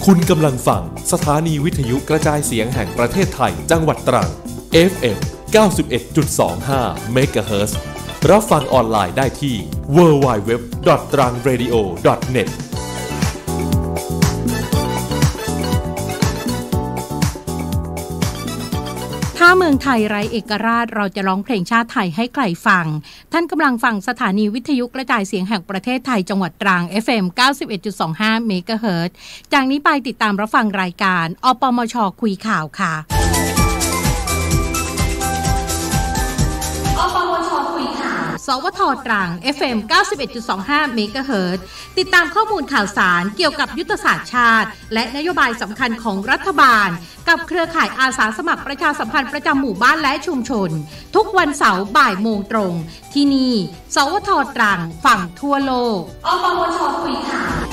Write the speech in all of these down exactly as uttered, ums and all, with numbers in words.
คุณกำลังฟังสถานีวิทยุกระจายเสียงแห่งประเทศไทยจังหวัดตรัง เอฟ เอ็ม เก้าสิบเอ็ดจุดสองห้า เมกะเฮิรตซ์ รับฟังออนไลน์ได้ที่ ดับเบิลยู ดับเบิลยู ดับเบิลยู ดอท ตรังเรดิโอ ดอท เน็ตถ้าเมืองไทยไร้เอกราชเราจะร้องเพลงชาติไทยให้ใครฟังท่านกำลังฟังสถานีวิทยุกระจายเสียงแห่งประเทศไทยจังหวัดตรัง เอฟ เอ็ม เก้าสิบเอ็ดจุดสองห้า เมกะเฮิรตซ์ จากนี้ไปติดตามรับฟังรายการอปมช.คุยข่าวค่ะอปมช.คุยข่าวสวท.ตรัง เอฟ เอ็ม เก้าสิบเอ็ดจุดสองห้า เมกะเฮิรตซ์ ติดตามข้อมูลข่าวสารเกี่ยวกับยุทธศาสตร์ชาติและนโยบายสำคัญของรัฐบาลกับเครือข่ายอาสาสมัครประชาสัมพันธ์ประจำหมู่บ้านและชุมชนทุกวันเสาร์บ่ายโมงตรงที่นี่สวท.ตรังฝั่งทั่วโลกอปมช.คุยข่าว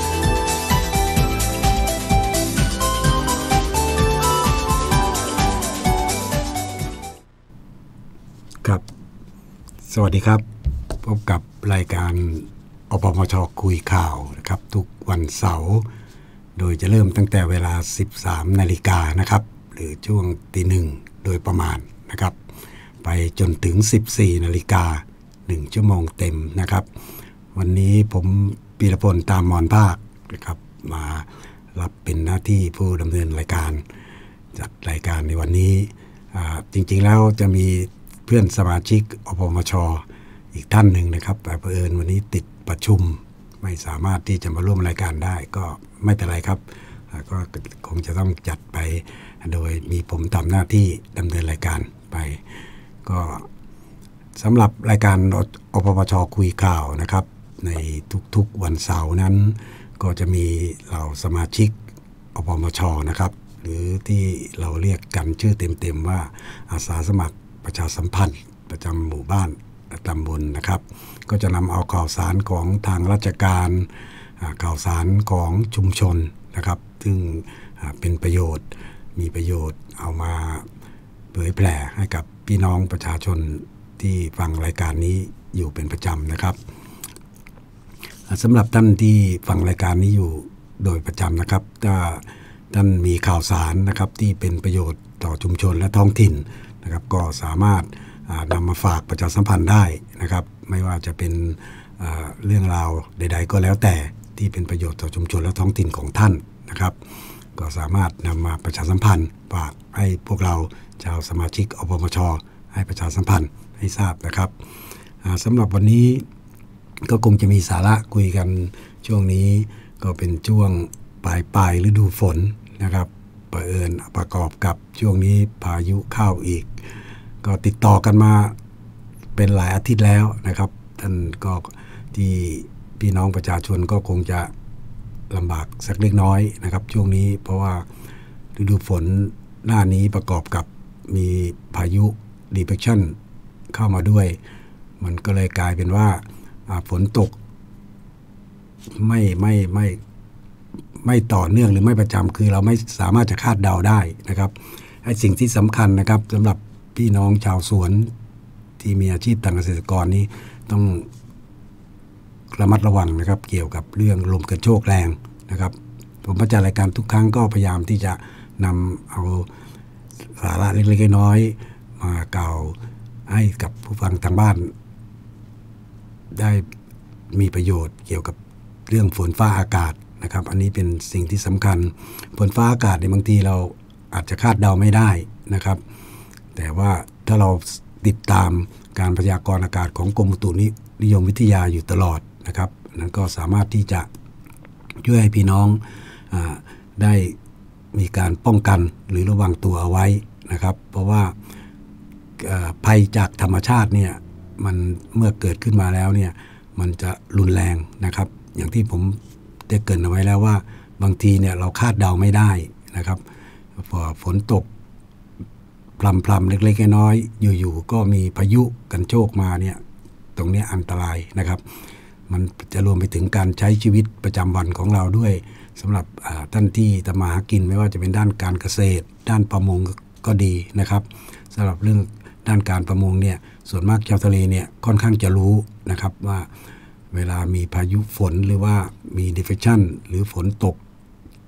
ครับสวัสดีครับพบกับรายการอปมช.คุยข่าวนะครับทุกวันเสาร์โดยจะเริ่มตั้งแต่เวลา สิบสามนาฬิกานะครับหรือช่วงตีหนึ่งโดยประมาณนะครับไปจนถึง สิบสี่นาฬิกาหนึ่งชั่วโมงเต็มนะครับวันนี้ผมปีรพลตามมอนภาคนะครับมารับเป็นหน้าที่ผู้ดำเนินรายการจัดรายการในวันนี้จริงๆแล้วจะมีเพื่อนสมาชิกอปมช.อีกท่านหนึ่งนะครับแต่เผอิญวันนี้ติดประชุมไม่สามารถที่จะมาร่วมรายการได้ก็ไม่เป็นไรครับก็คงจะต้องจัดไปโดยมีผมทำหน้าที่ดำเนินรายการไปก็สำหรับรายการอปมช.คุยข่าวนะครับในทุกๆวันเสาร์นั้นก็จะมีเหล่าสมาชิกอปมช.นะครับหรือที่เราเรียกกันชื่อเต็มๆว่าอาสาสมัครประชาสัมพันธ์ประจำหมู่บ้านตำบลนะครับก็จะนำเอาข่าวสารของทางราชการข่าวสารของชุมชนนะครับซึ่งเป็นประโยชน์มีประโยชน์เอามาเผยแพร่ให้กับพี่น้องประชาชนที่ฟังรายการนี้อยู่เป็นประจำนะครับสำหรับท่านที่ฟังรายการนี้อยู่โดยประจำนะครับถ้าท่านมีข่าวสารนะครับที่เป็นประโยชน์ต่อชุมชนและท้องถิ่นนะครับก็สามารถนำมาฝากประชาสัมพันธ์ได้นะครับไม่ว่าจะเป็นเรื่องราวใดๆก็แล้วแต่ที่เป็นประโยชน์ต่อชุมชนและท้องถิ่นของท่านนะครับก็สามารถนำมาประชาสัมพันธ์ฝากให้พวกเราชาวสมาชิกอปมช.ให้ประชาสัมพันธ์ให้ทราบนะครับสำหรับวันนี้ก็คงจะมีสาระคุยกันช่วงนี้ก็เป็นช่วงปลายปลายฤดูฝนนะครับเผอิญประกอบกับช่วงนี้พายุเข้าอีกก็ติดต่อกันมาเป็นหลายอาทิตย์แล้วนะครับท่านก็ที่พี่น้องประชาชนก็คงจะลำบากสักเล็กน้อยนะครับช่วงนี้เพราะว่าฤดูฝนหน้านี้ประกอบกับมีพายุ depression เข้ามาด้วยมันก็เลยกลายเป็นว่าฝนตกไม่ไม่ไม่ไม่ต่อเนื่องหรือไม่ประจำคือเราไม่สามารถจะคาดเดาได้นะครับไอ้สิ่งที่สำคัญนะครับสำหรับพี่น้องชาวสวนที่มีอาชีพทางเกษตรกรนี่ต้องระมัดระวังนะครับเกี่ยวกับเรื่องลมกระโชกแรงนะครับผมมาจัดรายการทุกครั้งก็พยายามที่จะนำเอาสาระเล็กๆน้อยๆมากล่าวให้กับผู้ฟังทางบ้านได้มีประโยชน์เกี่ยวกับเรื่องฝนฟ้าอากาศนะครับอันนี้เป็นสิ่งที่สำคัญฝนฟ้าอากาศในบางทีเราอาจจะคาดเดาไม่ได้นะครับแต่ว่าถ้าเราติดตามการพยากรณ์อากาศของกรมอุตุนิยมวิทยาอยู่ตลอดนะครับนั้นก็สามารถที่จะช่วยให้พี่น้องอ่าได้มีการป้องกันหรือระวังตัวเอาไว้นะครับเพราะว่าภัยจากธรรมชาติเนี่ยมันเมื่อเกิดขึ้นมาแล้วเนี่ยมันจะรุนแรงนะครับอย่างที่ผมได้เกริ่นเอาไว้แล้วว่าบางทีเนี่ยเราคาดเดาไม่ได้นะครับพอฝนตกพลำๆเล็กๆน้อยๆอยู่ๆก็มีพายุกันโชคมาเนี่ยตรงนี้อันตรายนะครับมันจะรวมไปถึงการใช้ชีวิตประจำวันของเราด้วยสำหรับท่านที่ทำมาหากินไม่ว่าจะเป็นด้านการเกษตรด้านประมงก็ดีนะครับสำหรับเรื่องด้านการประมงเนี่ยส่วนมากชาวทะเลเนี่ยค่อนข้างจะรู้นะครับว่าเวลามีพายุฝนหรือว่ามี depression หรือฝนตก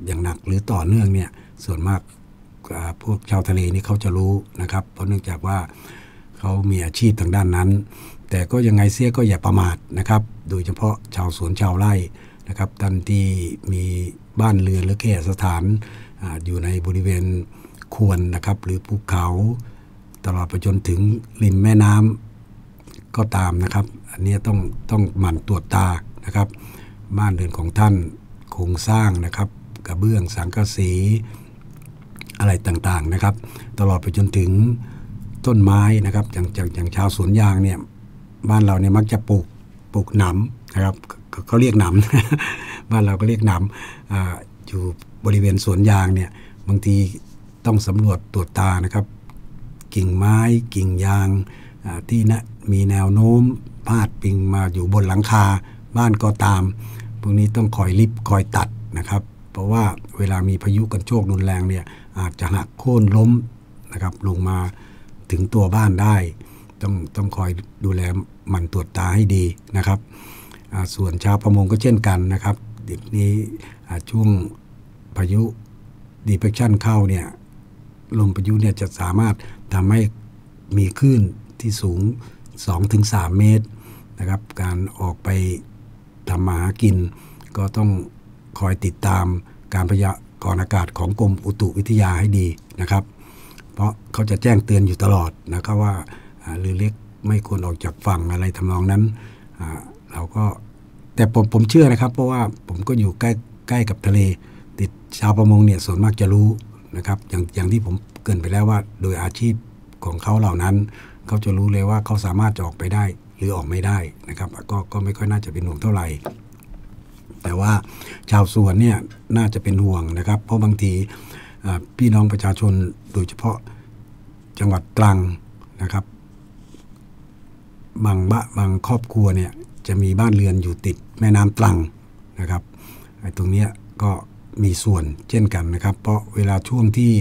อย่างหนักหรือต่อเนื่องเนี่ยส่วนมากพวกชาวทะเลนี่เขาจะรู้นะครับเพราะเนื่องจากว่าเขามีอาชีพทางด้านนั้นแต่ก็ยังไงเสียก็อย่าประมาทนะครับโดยเฉพาะชาวสวนชาวไร่นะครับท่านที่มีบ้านเรือนหรือแค่สถาน อ, อยู่ในบริเวณควรนะครับหรือภูเขาตลอดไปจนถึงริมแม่น้ำก็ตามนะครับอันนี้ต้องต้องหมั่นตรวจตานะครับบ้านเรือนของท่านโครงสร้างนะครับกระเบื้องสังกะสีอะไรต่างๆนะครับตลอดไปจนถึงต้นไม้นะครับอย่างอย่างอย่างชาวสวนยางเนี่ยบ้านเราเนี่ยมักจะปลูกปลูกหนำนะครับเขาเรียกหนำ บ้านเราก็เรียกหนำ อ, อยู่บริเวณสวนยางเนี่ยบางทีต้องสำรวจตรวจตานะครับกิ่งไม้กิ่งยางที่นะมีแนวโน้มพาดปิงมาอยู่บนหลังคาบ้านก็ตามพวกนี้ต้องคอยริบคอยตัดนะครับเพราะว่าเวลามีพายุกันโชกรุนแรงเนี่ยอาจจะหักโค่นล้มนะครับลงมาถึงตัวบ้านได้ต้องต้องคอยดูแลหมั่นตรวจตาให้ดีนะครับส่วนชาวประมงก็เช่นกันนะครับเดี๋ยวนี้ช่วงพายุ depression เข้าเนี่ยลมพายุเนี่ยจะสามารถทำให้มีคลื่นที่สูง สองถึงสาม เมตรนะครับการออกไปทำมาหากินก็ต้องคอยติดตามการพยากรณ์อากาศของกรมอุตุวิทยาให้ดีนะครับเพราะเขาจะแจ้งเตือนอยู่ตลอดนะครับว่าเรือเล็กไม่ควรออกจากฝั่งอะไรทำนองนั้นเราก็แต่ผมผมเชื่อนะครับเพราะว่าผมก็อยู่ใกล้ใกล้กับทะเลติดชาวประมงเนี่ยส่วนมากจะรู้นะครับอย่างอย่างที่ผมเกริ่นไปแล้วว่าโดยอาชีพของเขาเหล่านั้นเขาจะรู้เลยว่าเขาสามารถจะออกไปได้หรือออกไม่ได้นะครับก็ก็ไม่ค่อยน่าจะเป็นห่วงเท่าไหร่แต่ว่าชาวสวนเนี่ยน่าจะเป็นห่วงนะครับเพราะบางทีพี่น้องประชาชนโดยเฉพาะจังหวัดตรังนะครับบางบ้านบางครอบครัวเนี่ยจะมีบ้านเรือนอยู่ติดแม่น้ำตรังนะครับไอ้ตรงเนี้ยก็มีส่วนเช่นกันนะครับเพราะเวลาช่วงที่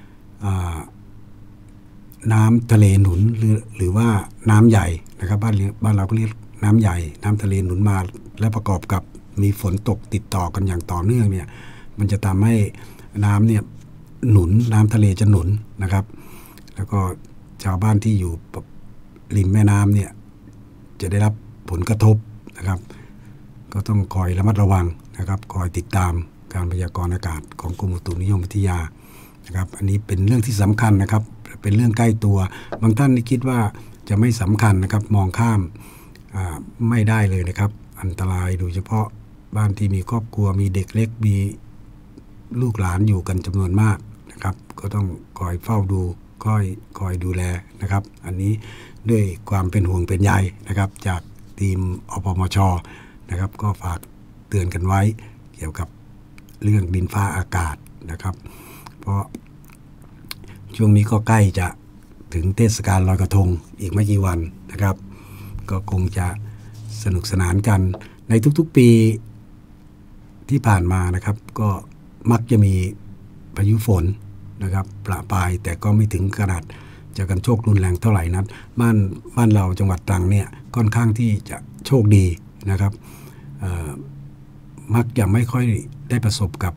น้ำทะเลหนุนหรือหรือว่าน้ำใหญ่นะครับบ้านบ้านเราก็เรียกน้ำใหญ่น้ำทะเลหนุนมาและประกอบกับมีฝนตกติดต่อกันอย่างต่อเนื่องเนี่ยมันจะทำให้น้ำเนี่ยหนุนน้ำทะเลจะหนุนนะครับแล้วก็ชาวบ้านที่อยู่ริมแม่น้ำเนี่ยจะได้รับผลกระทบนะครับก็ต้องคอยระมัดระวังนะครับคอยติดตามการพยากรณ์อากาศของกรมอุตุนิยมวิทยานะครับอันนี้เป็นเรื่องที่สำคัญนะครับเป็นเรื่องใกล้ตัวบางท่านนี่คิดว่าจะไม่สำคัญนะครับมองข้ามไม่ได้เลยนะครับอันตรายโดยเฉพาะบ้านที่มีครอบครัวมีเด็กเล็กมีลูกหลานอยู่กันจำนวนมากนะครับก็ต้องคอยเฝ้าดูคอยคอยดูแลนะครับอันนี้ด้วยความเป็นห่วงเป็นใยนะครับจากทีมอปมช.นะครับก็ฝากเตือนกันไว้เกี่ยวกับเรื่องดินฟ้าอากาศนะครับเพราะช่วงนี้ก็ใกล้จะถึงเทศกาลลอยกระทงอีกไม่กี่วันนะครับก็คงจะสนุกสนานกันในทุกๆปีที่ผ่านมานะครับก็มักจะมีพายุฝนนะครับประปรายแต่ก็ไม่ถึงขนาดจะกันโชครุนแรงเท่าไหร่นั้นบ้านบ้านเราจังหวัดตรังเนี่ยค่อนข้างที่จะโชคดีนะครับมักจะไม่ค่อยได้ประสบกับ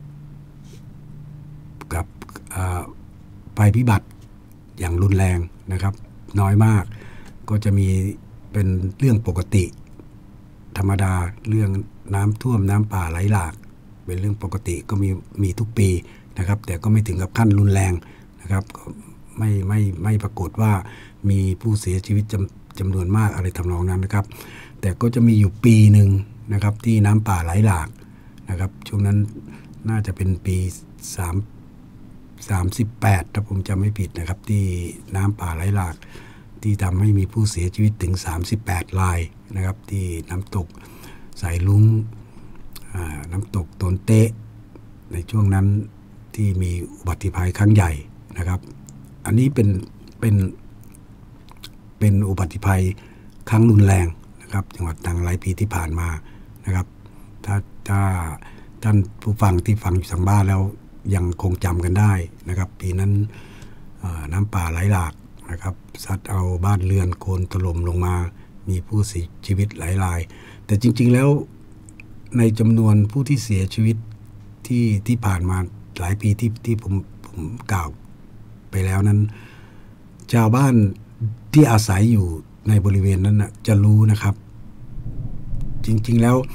กับภัยพิบัติอย่างรุนแรงนะครับน้อยมากก็จะมีเป็นเรื่องปกติธรรมดาเรื่องน้ำท่วมน้ำป่าไหลหลากเป็นเรื่องปกติก็มีมีทุกปีนะครับแต่ก็ไม่ถึงกับขั้นรุนแรงนะครับไม่ไม่ไม่ปรากฏว่ามีผู้เสียชีวิตจำจำนวนมากอะไรทำนองนั้นนะครับแต่ก็จะมีอยู่ปีหนึ่งนะครับที่น้ำป่าไหลหลากนะครับช่วงนั้นน่าจะเป็นปีสาม สามสิบแปดถ้าผมจำไม่ผิดนะครับที่น้ำป่าไหลหลากที่ทำให้มีผู้เสียชีวิตถึงสามสิบแปดรายนะครับที่น้ำตกสายลุงน้ำตกโตนเตะในช่วงนั้นที่มีอุบัติภัยครั้งใหญ่นะครับอันนี้เป็นเป็นเป็นอุบัติภัยครั้งรุนแรงนะครับจังหวัดตรังหลายปีที่ผ่านมานะครับถ้าถ้าท่านผู้ฟังที่ฟังอยู่ทางบ้านแล้วยังคงจำกันได้นะครับปีนั้นน้ำป่าไหลหลากนะครับซัดเอาบ้านเรือนโคลนถล่มลงมามีผู้เสียชีวิตหลายรายแต่จริงๆแล้วในจำนวนผู้ที่เสียชีวิตที่ที่ผ่านมาหลายปีที่ที่ผมผมกล่าวไปแล้วนั้นชาวบ้านที่อาศัยอยู่ในบริเวณนั้นนะจะรู้นะครับ จริงๆแล้ว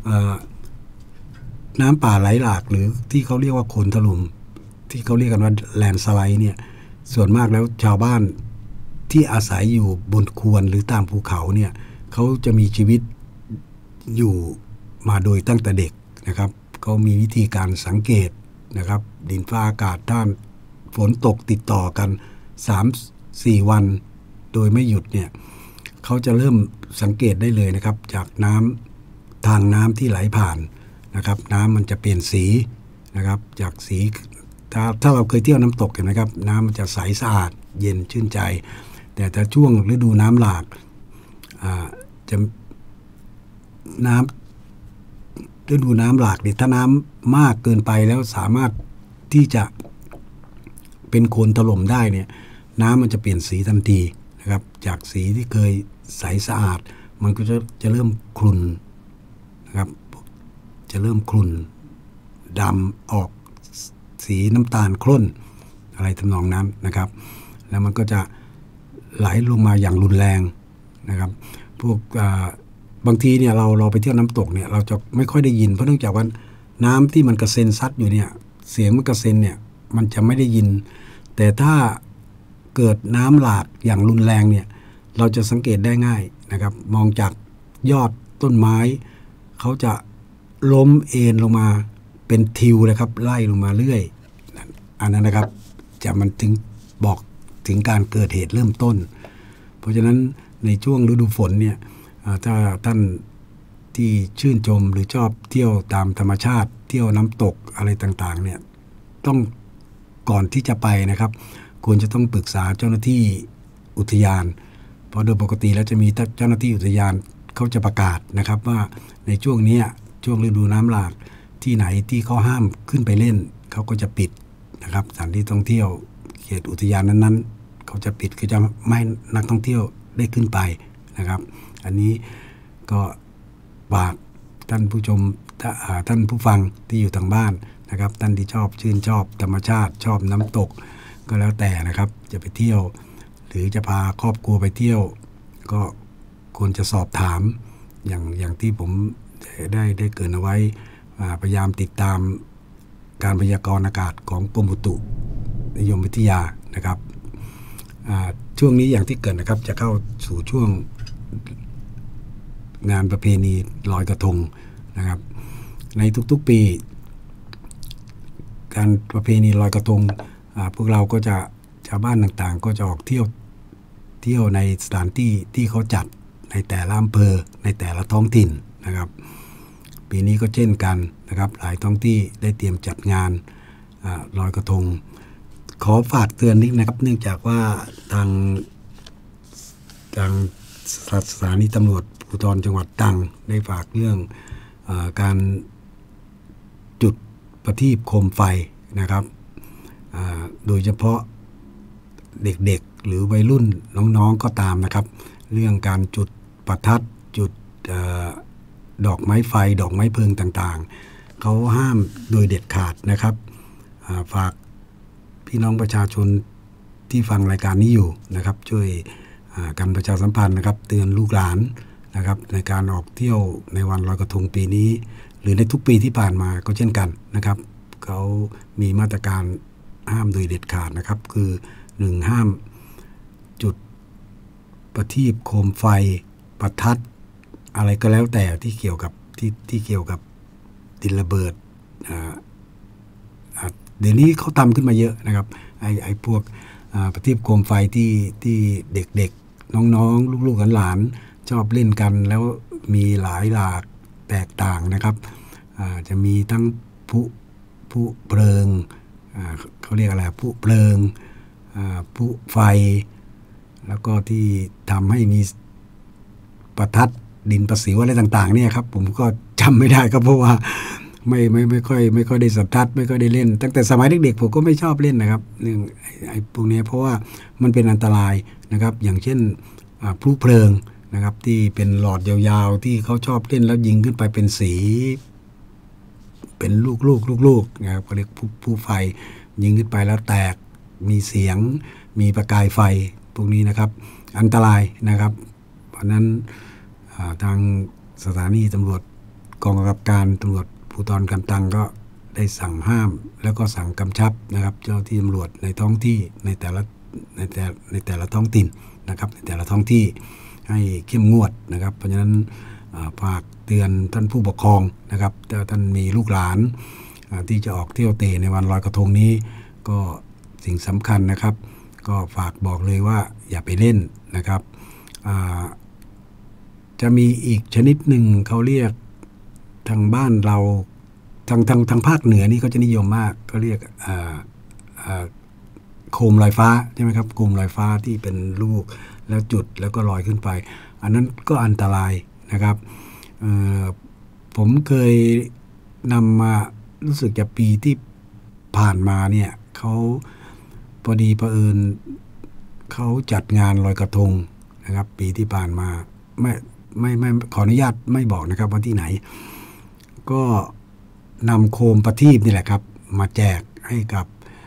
น้ำป่าไหลหลากหรือที่เขาเรียกว่าโคลนถล่มที่เขาเรียกกันว่าแลนด์สไลด์เนี่ยส่วนมากแล้วชาวบ้านที่อาศัยอยู่บนควรหรือตามภูเขาเนี่ยเขาจะมีชีวิตอยู่มาโดยตั้งแต่เด็กนะครับเขามีวิธีการสังเกตนะครับดินฟ้าอากาศถ้าฝนตกติดต่อกัน สามถึงสี่ วันโดยไม่หยุดเนี่ยเขาจะเริ่มสังเกตได้เลยนะครับจากน้ำทางน้ำที่ไหลผ่านนะครับน้ำมันจะเปลี่ยนสีนะครับจากสีถ้าถ้าเราเคยเที่ยวน้ำตกเห็นไหมครับน้ำมันจะใสสะอาดเย็นชื่นใจแต่ถ้าช่วงฤดูน้ำหลากจะน้ำฤดูน้ำหลากเนี่ยถ้าน้ำมากเกินไปแล้วสามารถที่จะเป็นโคลนถล่มได้เนี่ยน้ำมันจะเปลี่ยนสีทันทีนะครับจากสีที่เคยใสสะอาดมันก็จะจะเริ่มคลุนนะครับจะเริ่มคลุนดำออกสีน้ำตาลข้นอะไรทำนองนั้นนะครับแล้วมันก็จะไหลลงมาอย่างรุนแรงนะครับพวกบางทีเนี่ยเราเราไปเที่ยวน้ำตกเนี่ยเราจะไม่ค่อยได้ยินเพราะเนื่องจากว่าน้ำที่มันกระเซ็นซัดอยู่เนี่ยเสียงมันกระเซ็นเนี่ยมันจะไม่ได้ยินแต่ถ้าเกิดน้ำหลากอย่างรุนแรงเนี่ยเราจะสังเกตได้ง่ายนะครับมองจากยอดต้นไม้เขาจะล้มเอ็นลงมาเป็นทิวเลยครับไล่ลงมาเรื่อยอันนั้นนะครับจะมันถึงบอกถึงการเกิดเหตุเริ่มต้นเพราะฉะนั้นในช่วงฤดูฝนเนี่ยถ้าท่านที่ชื่นชมหรือชอบเที่ยวตามธรรมชาติเที่ยวน้ำตกอะไรต่างๆเนี่ยต้องก่อนที่จะไปนะครับควรจะต้องปรึกษาเจ้าหน้าที่อุทยานเพราะโดยปกติแล้วจะมีเจ้าหน้าที่อุทยานเขาจะประกาศนะครับว่าในช่วงนี้ช่วงฤดูน้ำหลากที่ไหนที่เขาห้ามขึ้นไปเล่นเขาก็จะปิดนะครับสถานที่ท่องเที่ยวเขตอุทยานนั้นๆเขาจะปิดคือจะไม่นักท่องเที่ยวได้ขึ้นไปนะครับอันนี้ก็ฝากท่านผู้ชมท่านผู้ฟังที่อยู่ทางบ้านนะครับท่านที่ชอบชื่นชอบธรรมชาติชอบน้ำตกก็แล้วแต่นะครับจะไปเที่ยวหรือจะพาครอบครัวไปเที่ยวก็ควรจะสอบถามอย่างอย่างที่ผมได้ได้เกริ่นเอาไว้พยายามติดตามการพยากรณ์อากาศของกรมอุตุนิยมวิทยานะครับช่วงนี้อย่างที่เกิดนะครับจะเข้าสู่ช่วงงานประเพณีลอยกระทงนะครับในทุกๆปีการประเพณีลอยกระทงพวกเราก็จะชาวบ้านต่างๆก็จะออกเที่ยวเที่ยวในสถานที่ที่เขาจัดในแต่ละอำเภอในแต่ละท้องถิ่นนะครับปีนี้ก็เช่นกันนะครับหลายท้องที่ได้เตรียมจัดงานลอยกระทงขอฝากเตือนนิดนะครับเนื่องจากว่าทางทางสถานีตำรวจภูธรจังหวัดตรังได้ฝากเรื่องเอ่อการจุดประทีปโคมไฟนะครับโดยเฉพาะเด็กๆหรือวัยรุ่นน้องๆก็ตามนะครับเรื่องการจุดประทัดจุดเอ่อดอกไม้ไฟดอกไม้เพลิงต่างๆเขาห้ามโดยเด็ดขาดนะครับฝากพี่น้องประชาชนที่ฟังรายการนี้อยู่นะครับช่วยกันประชาสัมพันธ์นะครับเตือนลูกหลานนะครับในการออกเที่ยวในวันลอยกระทงปีนี้หรือในทุกปีที่ผ่านมาก็เช่นกันนะครับเขามีมาตรการห้ามโดยเด็ดขาดนะครับคือหนึ่งห้ามจุดประทีปโคมไฟประทัดอะไรก็แล้วแต่ที่เกี่ยวกับที่ที่เกี่ยวกับดินระเบิดเดี๋ยวนี้เขาทำขึ้นมาเยอะนะครับไอ้ไอ้พวกประทีปโคมไฟที่ที่เด็กๆน้องๆลูกๆหลานๆชอบเล่นกันแล้วมีหลายหลากแตกต่างนะครับจะมีทั้งผู้ผู้เพลิงเขาเรียกอะไรผู้เพลิงผู้ไฟแล้วก็ที่ทำให้มีประทัดดินประสิวอะไรต่างๆเนี่ยครับผมก็จำไม่ได้ก็เพราะว่าไม่ไม่ไม่ค่อยไม่ค่อยได้สัมผัสไม่ค่อยได้เล่นตั้งแต่สมัยเด็กๆผมก็ไม่ชอบเล่นนะครับเรื่องไอ้พวกนี้เพราะว่ามันเป็นอันตรายนะครับอย่างเช่นพลุเพลิงนะครับที่เป็นหลอดยาวๆที่เขาชอบเล่นแล้วยิงขึ้นไปเป็นสีเป็นลูกๆลูกๆนะครับเขาเรียกผู้ผู้ไฟยิงขึ้นไปแล้วแตกมีเสียงมีประกายไฟพวกนี้นะครับอันตรายนะครับเพราะนั้นทางสถานีตำรวจกองกำกับการตำรวจภูธรกันตังก็ได้สั่งห้ามแล้วก็สั่งกำชับนะครับเจ้าที่ตำรวจในท้องที่ในแต่ละในแต่ในแต่ละท้องถิ่นนะครับในแต่ละท้องที่ให้เข้มงวดนะครับเพราะฉะนั้นฝากเตือนท่านผู้ปกครองนะครับถ้าท่านมีลูกหลานที่จะออกเที่ยวเตะในวันลอยกระทงนี้ก็สิ่งสำคัญนะครับก็ฝากบอกเลยว่าอย่าไปเล่นนะครับจะมีอีกชนิดหนึ่งเขาเรียกทางบ้านเราทางทางทางภาคเหนือนี่เขาจะนิยมมากเขาเรียกโคมลอยฟ้าใช่ไหมครับโคมลอยฟ้าที่เป็นลูกแล้วจุดแล้วก็ลอยขึ้นไปอันนั้นก็อันตรายนะครับผมเคยนำมารู้สึกจะปีที่ผ่านมาเนี่ยเขาพอดีเผอิญเขาจัดงานลอยกระทงนะครับปีที่ผ่านมาไม่ไม่ไม่ขออนุญาตไม่บอกนะครับว่าที่ไหนก็นำโคมประทีปนี่แหละครับมาแจกให้กับ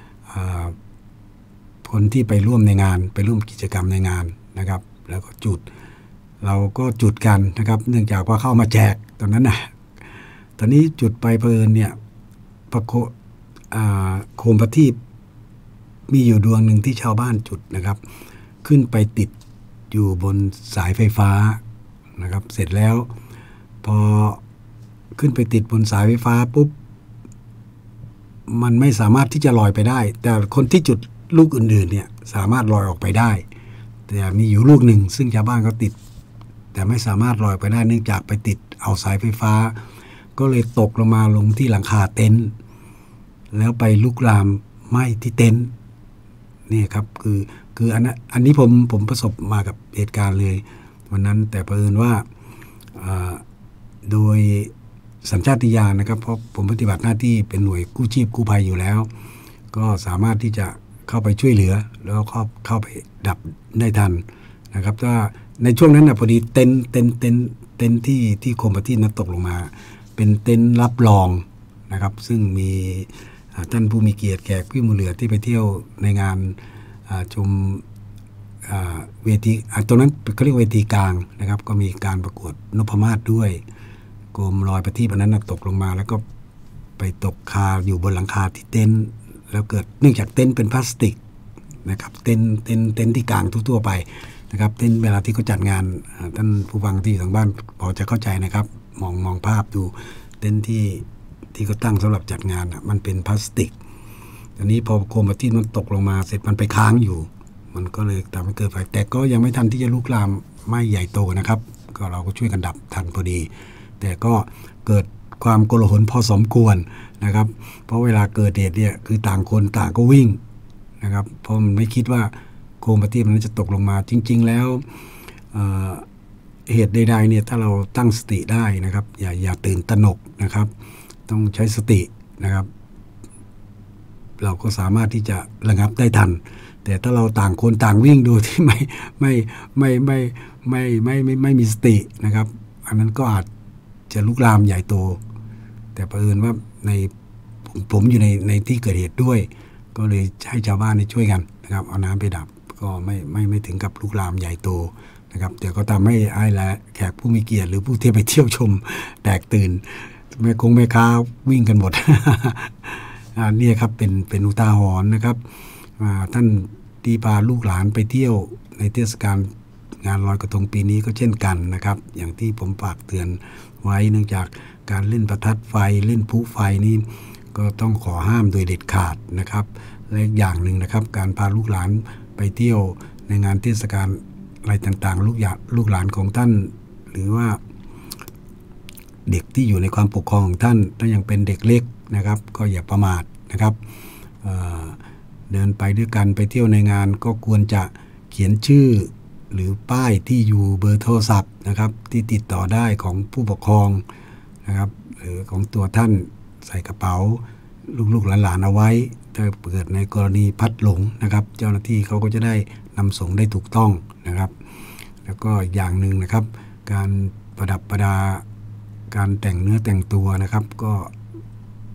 คนที่ไปร่วมในงานไปร่วมกิจกรรมในงานนะครับแล้วก็จุดเราก็จุดกันนะครับเนื่องจากว่าเข้ามาแจกตอนนั้นนะตอนนี้จุดไปเพลินเนี่ยประโคโคมประทีปมีอยู่ดวงหนึ่งที่ชาวบ้านจุดนะครับขึ้นไปติดอยู่บนสายไฟฟ้านะครับเสร็จแล้วพอขึ้นไปติดบนสายไฟฟ้าปุ๊บมันไม่สามารถที่จะลอยไปได้แต่คนที่จุดลูกอื่นๆเนี่ยสามารถลอยออกไปได้แต่มีอยู่ลูกหนึ่งซึ่งชาวบ้านก็ติดแต่ไม่สามารถลอยไปได้เนื่องจากไปติดเอาสายไฟฟ้าก็เลยตกลงมาลงที่หลังคาเต็นท์แล้วไปลุกลามไหม้ที่เต็นท์นี่ครับคือคืออันนั้นอันนี้ผมผมประสบมากับเหตุการณ์เลยวันนั้นแต่เผอิญว่าโดยสัญชาตญาณนะครับเพราะผมปฏิบัติหน้าที่เป็นหน่วยกู้ชีพกู้ภัยอยู่แล้วก็สามารถที่จะเข้าไปช่วยเหลือแล้วเข้าเข้าไปดับได้ทันนะครับถ้าในช่วงนั้นนะพอดีเต็นท์เต็นท์เต็นท์เต็นท์ที่ที่โคมประทีปนั้นตกลงมาเป็นเต็นท์รับรองนะครับซึ่งมีท่านผู้มีเกียรติแขกผู้มีเหลือที่ไปเที่ยวในงานชมเวทีตรงนั้นเขาเรียกเวทีกลางนะครับก็มีการประกวดนพมาศด้วยโคมลอยประทีปอันนั้นตกลงมาแล้วก็ไปตกคาอยู่บนหลังคาที่เต็นท์แล้วเกิดเนื่องจากเต็นท์เป็นพลาสติกนะครับเต็นท์เต็นท์เต็นท์ที่กลางทั่วๆไปนะครับเต็นท์เวลาที่เขาจัดงานท่านผู้ฟังที่ทางบ้านพอจะเข้าใจนะครับมองมองภาพดูเต็นท์ที่ที่เขาตั้งสำหรับจัดงานมันเป็นพลาสติกตอนนี้พอโคมประทีปมันตกลงมาเสร็จมันไปค้างอยู่มันก็เลยทำให้เกิดไฟแต่ก็ยังไม่ทันที่จะลุกลามไหม้ใหญ่โตนะครับก็เราก็ช่วยกันดับทันพอดีแต่ก็เกิดความโกลาหลพอสมควรนะครับเพราะเวลาเกิดเหตุเนี่ยคือต่างคนต่างก็วิ่งนะครับเพราะมันไม่คิดว่าโคมประทีปนั้นจะตกลงมาจริงๆแล้วเอ่อเหตุใดๆเนี่ยถ้าเราตั้งสติได้นะครับอย่าอย่าตื่นตระหนกนะครับต้องใช้สตินะครับเราก็สามารถที่จะระงับได้ทันแต่ถ้าเราต่างคนต่างวิ่งโดยที่ไม่ไม่ไม่ไม่ไม่ไม่ไม่ไม่มีสตินะครับอันนั้นก็อาจจะลุกลามใหญ่โตแต่เผอิญว่าในผมอยู่ในในที่เกิดเหตุด้วยก็เลยให้ชาวบ้านช่วยกันนะครับเอาน้ำไปดับก็ไม่ไม่ไม่ถึงกับลุกลามใหญ่โตนะครับแต่ก็ทำให้ไอ้และแขกผู้มีเกียรติหรือผู้ที่ไปเที่ยวชมแตกตื่นแม่คงแม่ค้าวิ่งกันหมด อันนี้ครับเป็นเป็นอุทาหรณ์นะครับท่านที่พาลูกหลานไปเที่ยวในเทศกาลงานลอยกระทงปีนี้ก็เช่นกันนะครับอย่างที่ผมฝากเตือนไว้เนื่องจากการเล่นประทัดไฟเล่นพลุไฟนี่ก็ต้องขอห้ามโดยเด็ดขาดนะครับและอีกอย่างหนึ่งนะครับการพาลูกหลานไปเที่ยวในงานเทศกาลอะไรต่างๆลูกหลานลูกหลานของท่านหรือว่าเด็กที่อยู่ในความปกครองของท่านถ้ายังเป็นเด็กเล็กนะครับก็อย่าประมาทนะครับ เ, เดินไปด้วยกันไปเที่ยวในงานก็ควรจะเขียนชื่อหรือป้ายที่อยู่เบอร์โทรศัพท์นะครับที่ติดต่อได้ของผู้ปกครองนะครับหรือของตัวท่านใส่กระเป๋าลูกๆหลานๆเอาไว้ถ้าเกิดในกรณีพัดหลงนะครับเจ้าหน้าที่เขาก็จะได้นำส่งได้ถูกต้องนะครับแล้วก็อย่างหนึ่งนะครับการประดับประดาการแต่งเนื้อแต่งตัวนะครับก็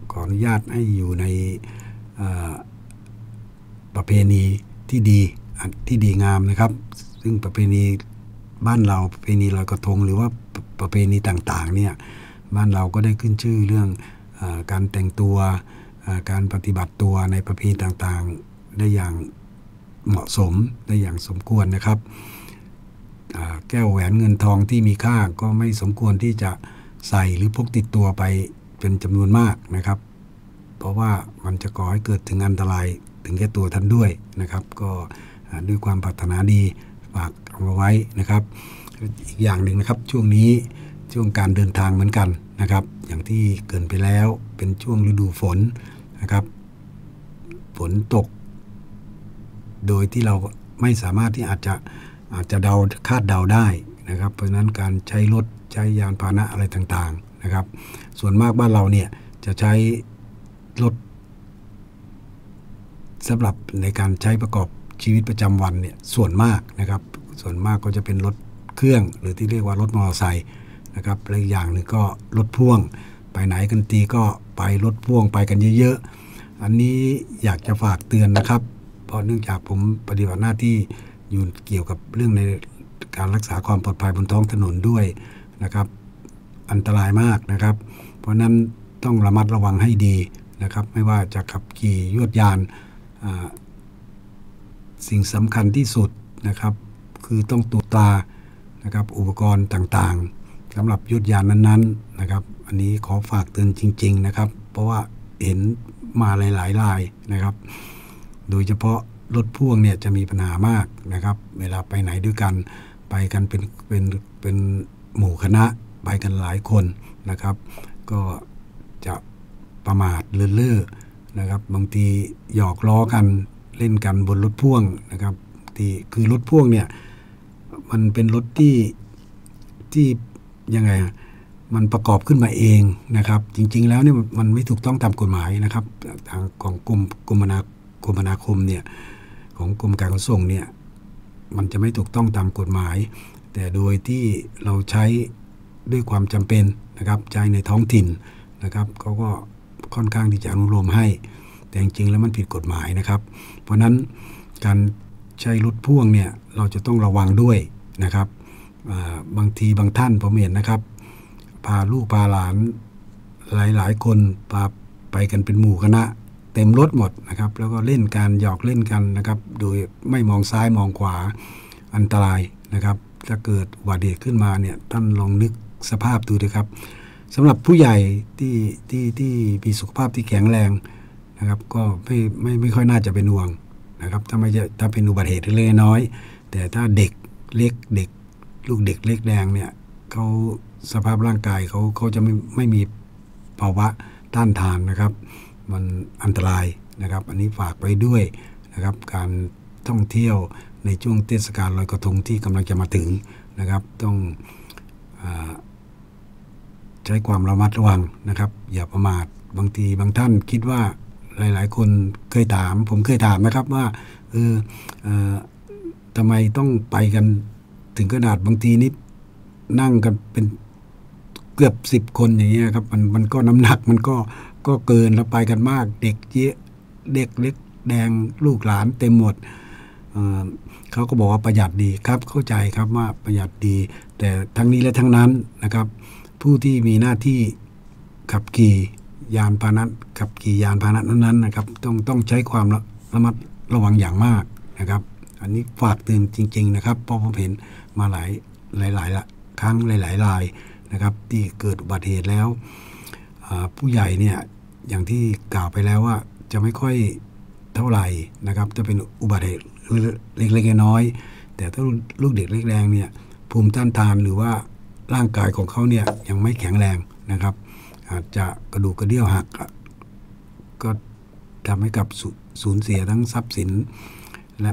ขออนุญาตให้อยู่ในประเพณีที่ดีที่ดีงามนะครับซึ่งประเพณีบ้านเราประเพณีลอยกระทงหรือว่าประเพณีต่างๆเนี่ยบ้านเราก็ได้ขึ้นชื่อเรื่องเอ่อการแต่งตัวการปฏิบัติตัวในประเพณีต่างๆได้อย่างเหมาะสมได้อย่างสมควรนะครับแก้วแหวนเงินทองที่มีค่าก็ไม่สมควรที่จะใส่หรือพกติดตัวไปเป็นจำนวนมากนะครับเพราะว่ามันจะก่อให้เกิดถึงอันตรายถึงแก่ตัวท่านด้วยนะครับก็ด้วยความปรารถนาดีฝากเอาไว้นะครับอีกอย่างหนึ่งนะครับช่วงนี้ช่วงการเดินทางเหมือนกันนะครับอย่างที่เกินไปแล้วเป็นช่วงฤดูฝนนะครับฝนตกโดยที่เราไม่สามารถที่อาจจะอาจจะเดาคาดเดาได้นะครับเพราะฉะนั้นการใช้รถใช้ยานพาหนะอะไรต่างๆนะครับส่วนมากบ้านเราเนี่ยจะใช้รถสำหรับในการใช้ประกอบชีวิตประจำวันเนี่ยส่วนมากนะครับส่วนมากก็จะเป็นรถเครื่องหรือที่เรียกว่ารถมอเตอร์ไซค์นะครับและอีกอย่างหนึ่งก็รถพ่วงไปไหนกันทีก็ไปรถพ่วงไปกันเยอะๆอันนี้อยากจะฝากเตือนนะครับเพราะเนื่องจากผมปฏิบัติหน้าที่อยู่เกี่ยวกับเรื่องในการรักษาความปลอดภัยบนท้องถนนด้วยนะครับอันตรายมากนะครับเพราะนั้นต้องระมัดระวังให้ดีนะครับไม่ว่าจะขับขี่ยวดยานสิ่งสำคัญที่สุดนะครับคือต้องตรวจตานะครับอุปกรณ์ต่างๆสำหรับยวดยานนั้นๆนะครับอันนี้ขอฝากเตือนจริงๆนะครับเพราะว่าเห็นมาหลายๆรายนะครับโดยเฉพาะรถพ่วงเนี่ยจะมีปัญหามากนะครับเวลาไปไหนด้วยกันไปกันเป็นเป็นเป็นหมู่คณะไปกันหลายคนนะครับก็จะประมาทเลื่อนเล่อนะครับบางทีหยอกล้อกันเล่นกันบนรถพ่วงนะครับที่คือรถพ่วงเนี่ยมันเป็นรถที่ที่ยังไงมันประกอบขึ้นมาเองนะครับจริงๆแล้วเนี่ยมันไม่ถูกต้องตามกฎหมายนะครับทางของกรมกรมนาคมนาคมเนี่ยของกรมการขนส่งเนี่ยมันจะไม่ถูกต้องตามกฎหมายแต่โดยที่เราใช้ด้วยความจำเป็นนะครับใช้ในท้องถิ่นนะครับเขาก็ค่อนข้างที่จะอนุโลมให้แต่จริงๆแล้วมันผิดกฎหมายนะครับเพราะนั้นการใช้รถพ่วงเนี่ยเราจะต้องระวังด้วยนะครับบางทีบางท่านผมเห็นนะครับพาลูกพาหลานหลายๆคนพาไปกันเป็นหมู่คณะเต็มรถหมดนะครับแล้วก็เล่นกันหยอกเล่นกันนะครับโดยไม่มองซ้ายมองขวาอันตรายนะครับถ้าเกิดอุบัติเหตุขึ้นมาเนี่ยท่านลองนึกสภาพดูด้วยครับสำหรับผู้ใหญ่ที่ที่ที่มีสุขภาพที่แข็งแรงนะครับก็ไม่ไม่ไม่ค่อยน่าจะเป็นห่วงนะครับถ้าไม่จะถ้าเป็นอุบัติเหตุเล็กน้อยแต่ถ้าเด็กเล็กเด็กลูกเด็กเล็กแดงเนี่ยเขาสภาพร่างกายเขาเขาจะไม่ไม่มีภาวะต้านทานนะครับมันอันตรายนะครับอันนี้ฝากไว้ด้วยนะครับการท่องเที่ยวในช่วงเทศกาลลอยกระทงที่กำลังจะมาถึงนะครับต้องอ่าใช้ความระมัดระวังนะครับอย่าประมาทบางทีบางท่านคิดว่าหลายๆคนเคยถามผมเคยถามนะครับว่าเออเอ่อทำไมต้องไปกันถึงขนาดบางทีนี่นั่งกันเป็นเกือบสิบคนอย่างเงี้ยครับมันมันก็น้ำหนักมันก็ก็เกินแล้วไปกันมากเด็กเยอะเด็กเล็กแดงลูกหลานเต็มหมด เอ่อเขาก็บอกว่าประหยัดดีครับเข้าใจครับว่าประหยัดดีแต่ทั้งนี้และทั้งนั้นนะครับผู้ที่มีหน้าที่ขับขี่ยานพาหนะขับขี่ยานพาหนะนั้นๆนะครับต้องต้องใช้ความระมัดระวังอย่างมากนะครับอันนี้ฝากเตือนจริงๆนะครับเพราะผมเห็นมาหลายหลายๆละครั้งหลายๆรายนะครับที่เกิดอุบัติเหตุแล้วผู้ใหญ่เนี่ยอย่างที่กล่าวไปแล้วว่าจะไม่ค่อยเท่าไหร่นะครับจะเป็นอุบัติเหตุเล็กๆน้อยๆแต่ถ้าลูกเด็กเล็กแรงเนี่ยภูมิต้านทานหรือว่าร่างกายของเขาเนี่ยยังไม่แข็งแรงนะครับอาจจะกระดูกกระเดี่ยวหักก็ทำให้กับสูญเสียทั้งทรัพย์สินและ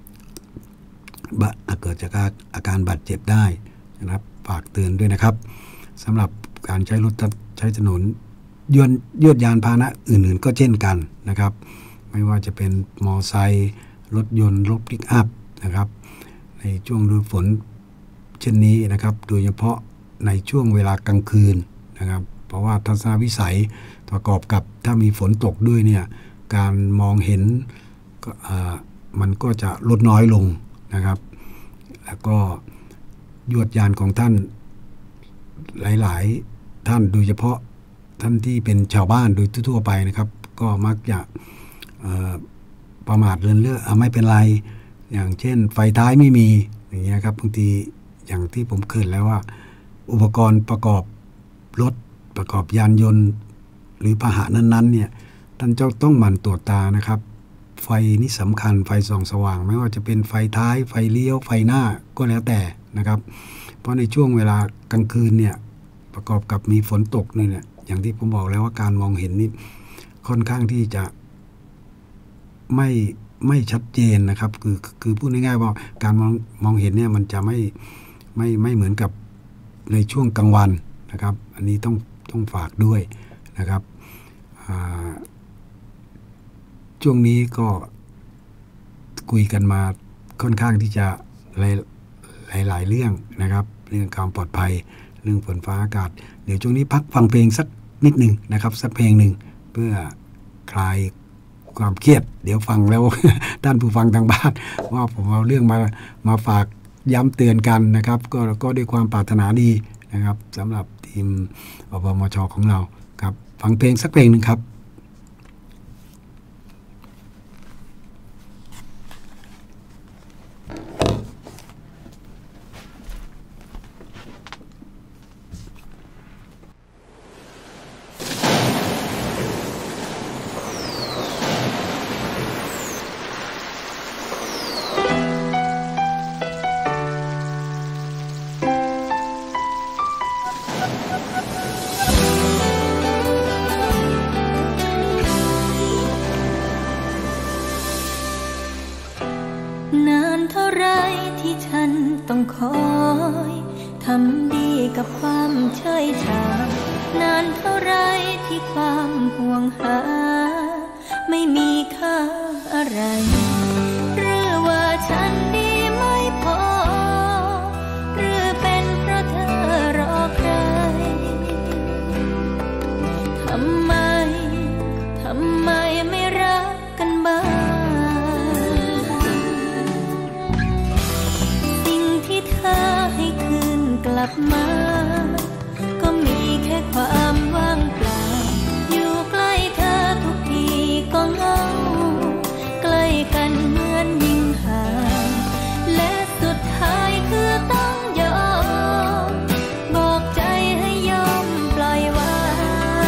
เกิดจากอาการบาดเจ็บได้นะครับฝากเตือนด้วยนะครับสำหรับการใช้รถใช้ถนนยนต์ยวดยานพาหนะอื่นๆก็เช่นกันนะครับไม่ว่าจะเป็นมอไซค์รถยนต์รถปิกอัพนะครับในช่วงฤดูฝนเช่นนี้นะครับโดยเฉพาะในช่วงเวลากลางคืนนะครับเพราะว่าทัศนวิสัยประกอบกับถ้ามีฝนตกด้วยเนี่ยการมองเห็นมันก็จะลดน้อยลงนะครับแล้วก็ยวดยานของท่านหลายๆท่านโดยเฉพาะท่านที่เป็นชาวบ้านโดยทั่วไปนะครับก็มักจะประมาทเลินเล่อไม่เป็นไรอย่างเช่นไฟท้ายไม่มีอย่างเงี้ยครับบางทีอย่างที่ผมเคยแล้วว่าอุปกรณ์ประกอบรถประกอบยานยนต์หรือพาหะนั้นๆเนี่ยท่านเจ้าต้องหมั่นตรวจตานะครับไฟนี่สำคัญไฟส่องสว่างไม่ว่าจะเป็นไฟท้ายไฟเลี้ยวไฟหน้าก็แล้วแต่นะครับเพราะในช่วงเวลากลางคืนเนี่ยประกอบกับมีฝนตกเนี่ยอย่างที่ผมบอกแล้วว่าการมองเห็นนี่ค่อนข้างที่จะไม่ไม่ชัดเจนนะครับคือคือพูดง่ายๆว่าการมองมองเห็นเนี่ยมันจะไม่ไม่ไม่เหมือนกับในช่วงกลางวันนะครับอันนี้ต้องต้องฝากด้วยนะครับช่วงนี้ก็คุยกันมาค่อนข้างที่จะหลายหลายเรื่องนะครับเรื่องความปลอดภัยเรื่องฝนฟ้าอากาศเดี๋ยวช่วงนี้พักฟังเพลงสักนิดหนึ่งนะครับสักเพลงหนึ่งเพื่อคลายความเครียดเดี๋ยวฟังแล้ว ท่านผู้ฟังทางบ้านว่าผมเอาเรื่องมามาฝากย้ำเตือนกันนะครับก็ก็ด้วยความปรารถนาดีนะครับสำหรับทีมอปมช.ของเราครับฟังเพลงสักเพลงหนึ่งครับต้องคอยทำดีกับความเฉยชานานเท่าไรที่ความห่วงหาไม่มีค่าอะไรหรือว่าฉันดีไม่พอหรือเป็นเพราะเธอรอใครทำไมทำไมไม่รักกันบ้างให้คืนกลับมาก็มีแค่ความว่างเปล่าอยู่ใกล้เธอทุกทีก็เหงาใกล้กันเหมือนยิ่งห่างและสุดท้ายคือต้องยอมบอกใจให้ยอมปล่อยวาง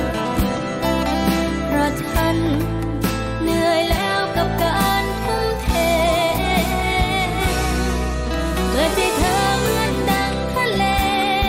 เพราะฉันเหนื่อยแล้วกับการทุ่มเทเพื่อที่เธอเหมือนดังทะเล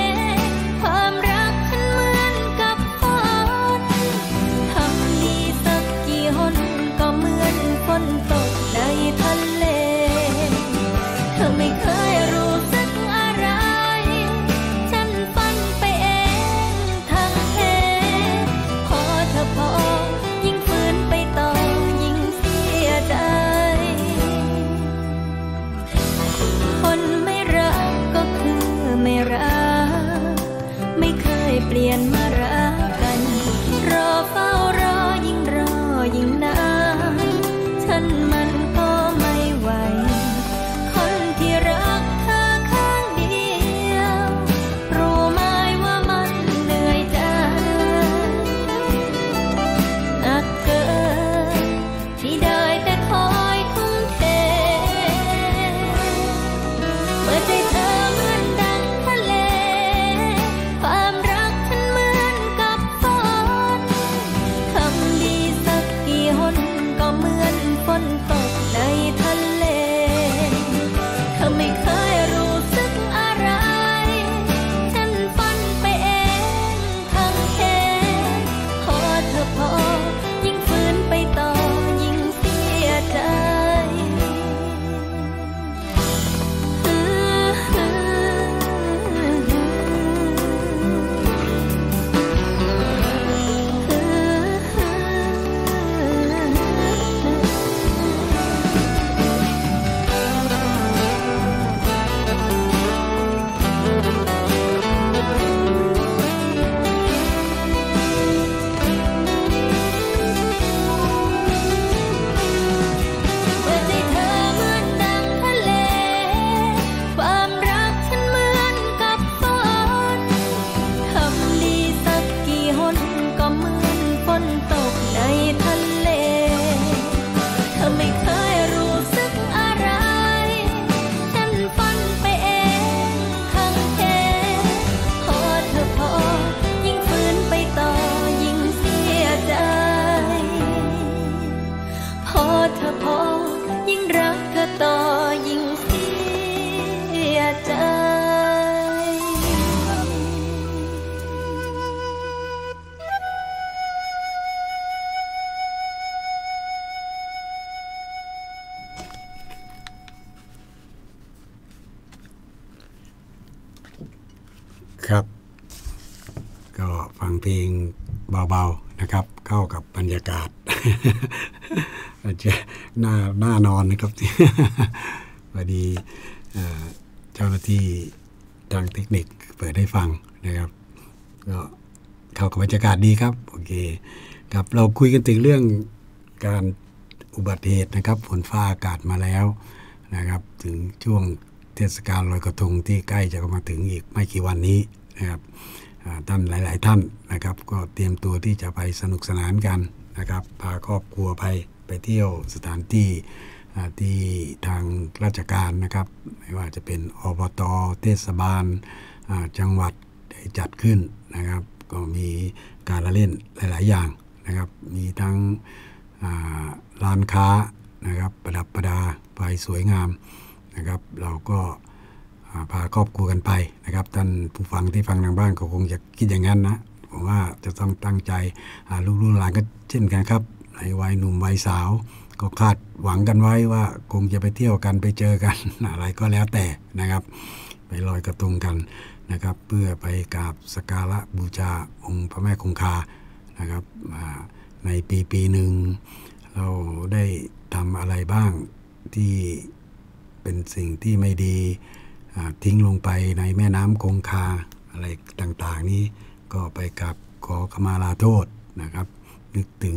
ครับก็ฟังเพลงเบาๆนะครับเข้ากับบรรยากาศ จะน่าน่านอนนะครับ พอดีเจ้าหน้าที่ทางเทคนิคเปิดให้ฟังนะครับก็เข้ากับบรรยากาศดีครับโอเคครับเราคุยกันถึงเรื่องการอุบัติเหตุนะครับฝนฟ้าอากาศมาแล้วนะครับถึงช่วงเทศกาลลอยกระทงที่ใกล้จะมาถึงอีกไม่กี่วันนี้นะครับท่านหลายๆท่านนะครับก็เตรียมตัวที่จะไปสนุกสนานกันนะครับพาครอบครัวไปไปเที่ยวสถานที่ที่ทางราชการนะครับไม่ว่าจะเป็นอบต.เทศบาลจังหวัดได้จัดขึ้นนะครับก็มีการละเล่นหลายๆอย่างนะครับมีทั้งร้านค้านะครับประดับประดาไฟสวยงามนะครับเราก็พาครอบครัวกันไปนะครับท่านผู้ฟังที่ฟังทางบ้านก็คงจะคิดอย่างนั้นนะผมว่าจะต้องตั้งใจลูกๆหลานก็เช่นกันครับในวัยหนุ่มวัยสาวก็คาดหวังกันไว้ว่าคงจะไปเที่ยวกันไปเจอกันอะไรก็แล้วแต่นะครับไปลอยกระทงกันนะครับเพื่อไปกราบสักการะบูชาองค์พระแม่คงคานะครับในปีปีหนึ่งเราได้ทำอะไรบ้างที่เป็นสิ่งที่ไม่ดีทิ้งลงไปในแม่น้ำคงคาอะไรต่างๆนี้ก็ไปกราบขอขมาลาโทษนะครับนึกถึง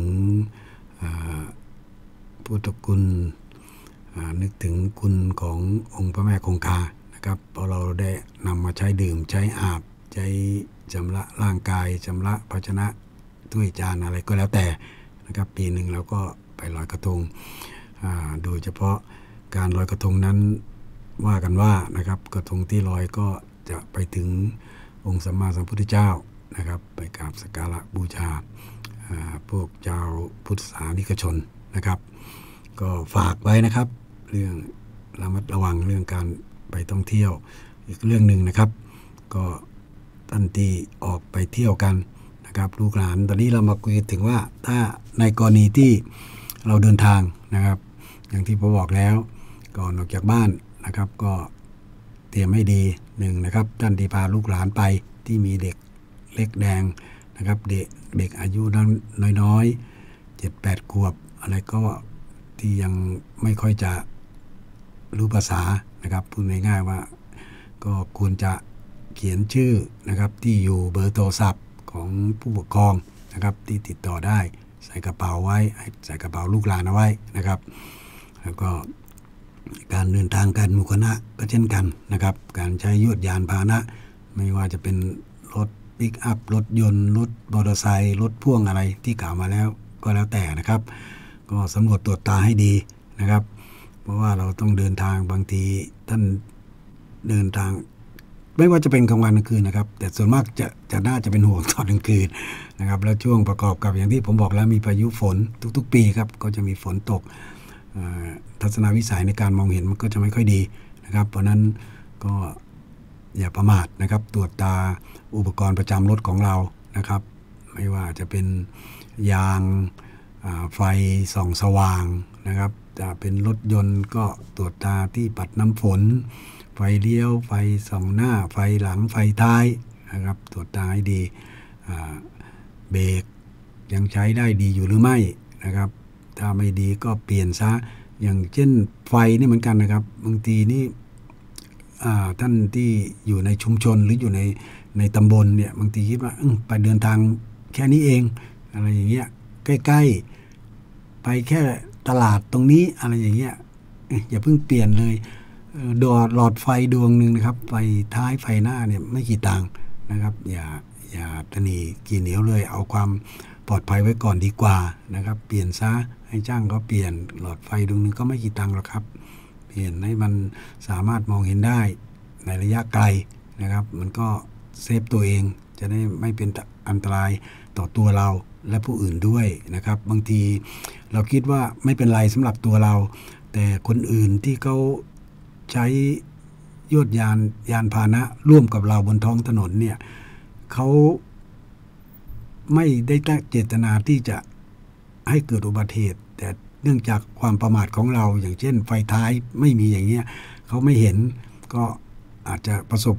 พุทธคุณนึกถึงคุณขององค์พระแม่คงคานะครับพอเราได้นำมาใช้ดื่มใช้อาบใช้ชำระร่างกายชำระภาชนะถ้วยจานอะไรก็แล้วแต่นะครับปีหนึ่งเราก็ไปลอยกระทงโดยเฉพาะการลอยกระทงนั้นว่ากันว่านะครับกระทงที่ลอยก็จะไปถึงองค์สัมมาสัมพุทธเจ้านะครับไปกราบสักการะบูชาพวกเจ้าพุทธศาสนิกชนนะครับก็ฝากไว้นะครับเรื่องระมัดระวังเรื่องการไปท่องเที่ยวอีกเรื่องหนึ่งนะครับก็ท่านที่ออกไปเที่ยวกันนะครับลูกหลานตอนนี้เรามาคุยถึงว่าถ้าในกรณีที่เราเดินทางนะครับอย่างที่ผมบอกแล้วก่อนออกจากบ้านนะครับก็เตรียมให้ดีหนึ่งนะครับท่านที่พาลูกหลานไปที่มีเด็กเล็กแดงนะครับเด็กเด็กอายุน้อยๆเจ็ดแปดขวบอะไรก็ที่ยังไม่ค่อยจะรู้ภาษานะครับพูดง่ายๆว่าก็ควรจะเขียนชื่อนะครับที่อยู่เบอร์โทรศัพท์ของผู้ปกครองนะครับที่ติดต่อได้ใส่กระเป๋าไว้ใส่กระเป๋าลูกหลานเอาไว้นะครับแล้วก็การเดินทางการหมู่คณะก็เช่นกันนะครับการใช้ยวดยานพาหนะไม่ว่าจะเป็นรถปิกอัพรถยนต์รถมอเตอร์ไซค์รถพ่วงอะไรที่กล่าวมาแล้วก็แล้วแต่นะครับก็สำรวจตรวจตาให้ดีนะครับเพราะว่าเราต้องเดินทางบางทีท่านเดินทางไม่ว่าจะเป็นกลางวันกลางคืนนะครับแต่ส่วนมากจะจะน่าจะเป็นห่วงตอนกลางคืนนะครับแล้วช่วงประกอบกับอย่างที่ผมบอกแล้วมีพายุฝนทุกๆปีครับก็จะมีฝนตกทัศนวิสัยในการมองเห็นมันก็จะไม่ค่อยดีนะครับเพราะนั้นก็อย่าประมาทนะครับตรวจตาอุปกรณ์ประจำรถของเรานะครับไม่ว่าจะเป็นยางไฟส่องสว่างนะครับจะเป็นรถยนต์ก็ตรวจตาที่ปัดน้ำฝนไฟเลี้ยวไฟส่องหน้าไฟหลังไฟท้ายนะครับตรวจตาให้ดีเบรกยังใช้ได้ดีอยู่หรือไม่นะครับถ้าไม่ดีก็เปลี่ยนซะอย่างเช่นไฟนี่เหมือนกันนะครับบางทีนี่ท่านที่อยู่ในชุมชนหรืออยู่ในในตำบลเนี่ยบางทีคิดว่าไปเดินทางแค่นี้เองอะไรอย่างเงี้ยใกล้ๆไปแค่ตลาดตรงนี้อะไรอย่างเงี้ยอย่าเพิ่งเปลี่ยนเลยดอดหลอดไฟดวงหนึ่งนะครับไฟท้ายไฟหน้าเนี่ยไม่กี่ตังค์นะครับอย่าอย่าตะหนีกี่เหนียวเลยเอาความปลอดภัยไว้ก่อนดีกว่านะครับเปลี่ยนซะให้ช่างเขาเปลี่ยนหลอดไฟดวงนึงก็ไม่กี่ตังค์หรอกครับเปลี่ยนให้มันสามารถมองเห็นได้ในระยะไกลนะครับมันก็เซฟตัวเองจะได้ไม่เป็นอันตรายต่อตัวเราและผู้อื่นด้วยนะครับบางทีเราคิดว่าไม่เป็นไรสำหรับตัวเราแต่คนอื่นที่เขาใช้ยวดยานยานพาหนะร่วมกับเราบนท้องถนนเนี่ยเขาไม่ได้ตั้งเจตนาที่จะให้เกิดอุบัติเหตุแต่เนื่องจากความประมาทของเราอย่างเช่นไฟท้ายไม่มีอย่างเงี้ยเขาไม่เห็นก็อาจจะประสบ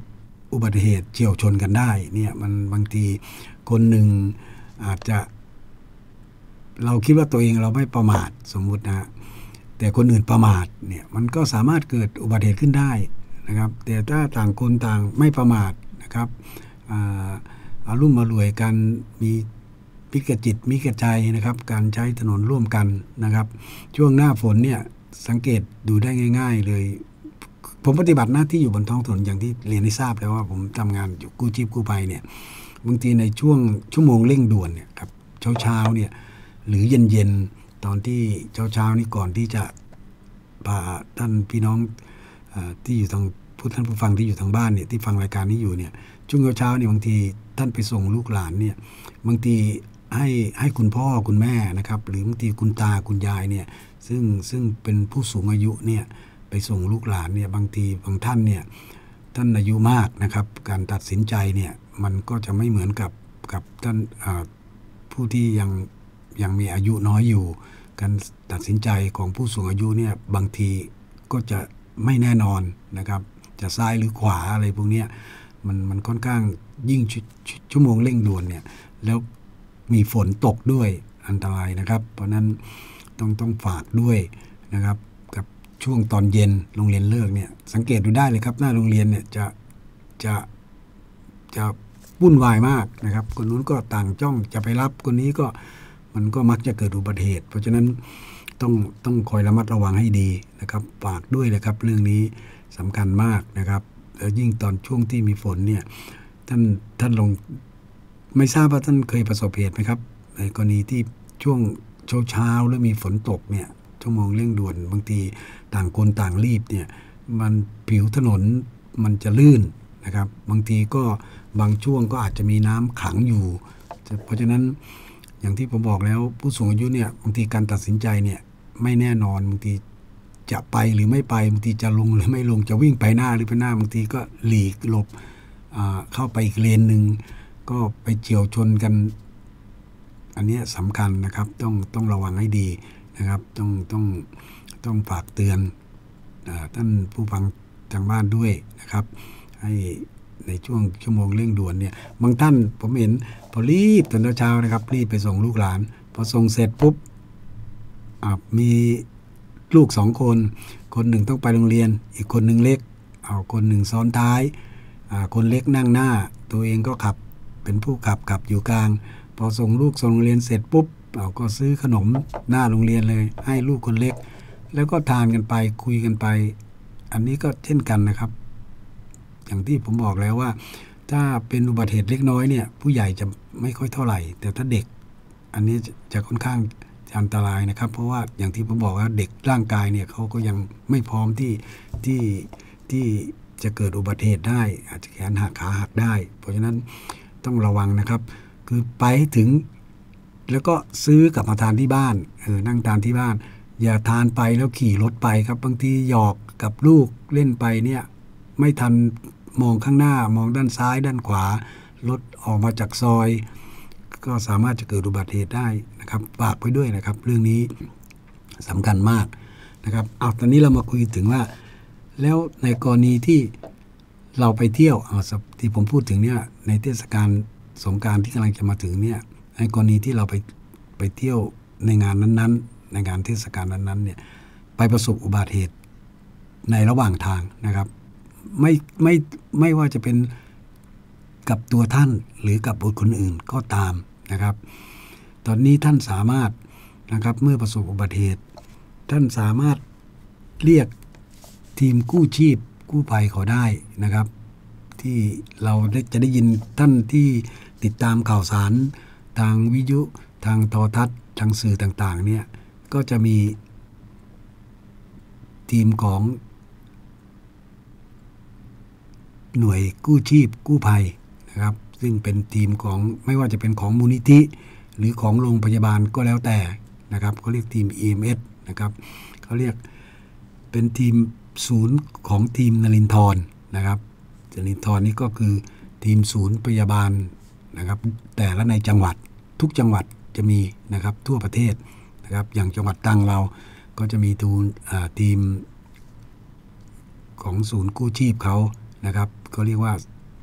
อุบัติเหตุเฉี่ยวชนกันได้เนี่ยมันบางทีคนหนึ่งอาจจะเราคิดว่าตัวเองเราไม่ประมาทสมมุตินะแต่คนอื่นประมาทเนี่ยมันก็สามารถเกิดอุบัติเหตุขึ้นได้นะครับแต่ถ้าต่างคนต่างไม่ประมาทนะครับอารุ่มมารวยกันมีมิตรจิตมิตรใจนะครับการใช้ถนนร่วมกันนะครับช่วงหน้าฝนเนี่ยสังเกตดูได้ง่ายๆเลยผมปฏิบัติหน้าที่อยู่บนท้องถนนอย่างที่เรียนให้ทราบแล้วว่าผมทำงานอยู่กู้ชีพกู้ภัยเนี่ยบางทีในช่วงชั่วโมงเร่งด่วนเนี่ยครับเช้าๆเนี่ยหรือเย็นๆตอนที่เช้าๆนี่ก่อนที่จะพาท่านพี่น้องที่อยู่ทางผู้ท่านผู้ฟังที่อยู่ทางบ้านเนี่ยที่ฟังรายการนี้อยู่เนี่ยช่วงเช้าๆเนี่ยบางทีท่านไปส่งลูกหลานเนี่ยบางทีให้ให้คุณพ่อคุณแม่นะครับหรือบางทีคุณตาคุณยายเนี่ยซึ่งซึ่งเป็นผู้สูงอายุเนี่ยไปส่งลูกหลานเนี่ยบางทีบางท่านเนี่ยท่านอายุมากนะครับการตัดสินใจเนี่ยมันก็จะไม่เหมือนกับกับท่านผู้ที่ยังยังมีอายุน้อยอยู่การตัดสินใจของผู้สูงอายุเนี่ยบางทีก็จะไม่แน่นอนนะครับจะซ้ายหรือขวาอะไรพวกนี้มันมันค่อนข้างยิ่งชชั่วโมงเร่งด่วนเนี่ยแล้วมีฝนตกด้วยอันตรายนะครับเพราะนั้นต้องต้องฝากด้วยนะครับกับช่วงตอนเย็นโรงเรียนเลิกเนี่ยสังเกตดูได้เลยครับหน้าโรงเรียนเนี่ยจะจะจะวุ่นวายมากนะครับคนนู้นก็ต่างจ้องจะไปรับคนนี้ก็มันก็มักจะเกิดอุบัติเหตุเพราะฉะนั้นต้องต้องคอยระมัดระวังให้ดีนะครับฝากด้วยนะครับเรื่องนี้สำคัญมากนะครับแล้วยิ่งตอนช่วงที่มีฝนเนี่ยท่านท่านลงไม่ทราบว่าท่านเคยประสบเหตุไหมครับในกรณีที่ช่วงเช้าเช้าแล้วมีฝนตกเนี่ยชั่วโมงเร่งด่วนบางทีต่างคนต่างรีบเนี่ยมันผิวถนนมันจะลื่นนะครับบางทีก็บางช่วงก็อาจจะมีน้ำขังอยู่เพราะฉะนั้นอย่างที่ผมบอกแล้วผู้สูงอายุเนี่ยบางทีการตัดสินใจเนี่ยไม่แน่นอนบางทีจะไปหรือไม่ไปบางทีจะลงหรือไม่ลงจะวิ่งไปหน้าหรือไปหน้าบางทีก็หลีกหลบเข้าไปอีกเลนหนึ่งก็ไปเฉี่ยวชนกันอันนี้สำคัญนะครับต้องต้องระวังให้ดีนะครับต้องต้องต้องฝากเตือนท่านผู้ฟังทางบ้านด้วยนะครับให้ในช่วงชั่วโมงเร่งด่วนเนี่ยบางท่านผมเห็นพอรีบตอนเช้าๆนะครับรีบไปส่งลูกหลานพอส่งเสร็จปุ๊บมีลูกสองคนคนหนึ่งต้องไปโรงเรียนอีกคนหนึ่งเล็กเอาคนหนึ่งซ้อนท้ายคนเล็กนั่งหน้าตัวเองก็ขับเป็นผู้ขับขับอยู่กลางพอส่งลูกส่งโรงเรียนเสร็จปุ๊บเราก็ซื้อขนมหน้าโรงเรียนเลยให้ลูกคนเล็กแล้วก็ทานกันไปคุยกันไปอันนี้ก็เช่นกันนะครับอย่างที่ผมบอกแล้วว่าถ้าเป็นอุบัติเหตุเล็กน้อยเนี่ยผู้ใหญ่จะไม่ค่อยเท่าไหร่แต่ถ้าเด็กอันนี้จะค่อนข้างอันตรายนะครับเพราะว่าอย่างที่ผมบอกว่าเด็กร่างกายเนี่ยเขาก็ยังไม่พร้อมที่ที่ที่จะเกิดอุบัติเหตุได้อาจจะแขนหักขาหักได้เพราะฉะนั้นต้องระวังนะครับคือไปถึงแล้วก็ซื้อกลับมาทานที่บ้านเออนั่งทานที่บ้านอย่าทานไปแล้วขี่รถไปครับบางทีหยอกกับลูกเล่นไปเนี่ยไม่ทันมองข้างหน้ามองด้านซ้ายด้านขวารถออกมาจากซอยก็สามารถจะเกิดอุบัติเหตุได้นะครับฝากไว้ด้วยนะครับเรื่องนี้สำคัญมากนะครับเอาตอนนี้เรามาคุยถึงว่าแล้วในกรณีที่เราไปเที่ยวเอาที่ผมพูดถึงเนี่ยในเทศกาลสงกรานต์ที่กำลังจะมาถึงเนี่ยในกรณีที่เราไปไปเที่ยวในงานนั้นๆในงานเทศกาลนั้นๆเนี่ยไปประสบอุบัติเหตุในระหว่างทางนะครับไม่ไม่ไม่ว่าจะเป็นกับตัวท่านหรือกับบุคคลอื่นก็ตามนะครับตอนนี้ท่านสามารถนะครับเมื่อประสบอุบัติเหตุท่านสามารถเรียกทีมกู้ชีพกู้ภัยเขาได้นะครับที่เราได้จะได้ยินท่านที่ติดตามข่าวสารทางวิทยุทางโทรทัศน์ทางสื่อต่างๆเนี่ยก็จะมีทีมของหน่วยกู้ชีพกู้ภัยนะครับซึ่งเป็นทีมของไม่ว่าจะเป็นของมูลนิธิหรือของโรงพยาบาลก็แล้วแต่นะครับเขาเรียกทีม อี เอ็ม เอส นะครับเขาเรียกเป็นทีมศูนย์ของทีมนรินทรนะครับนรินทรนี่ก็คือทีมศูนย์พยาบาลนะครับแต่ละในจังหวัดทุกจังหวัดจะมีนะครับทั่วประเทศนะครับอย่างจังหวัดตรังเราก็จะมีทูทีมของศูนย์กู้ชีพเขานะครับเขาเรียกว่า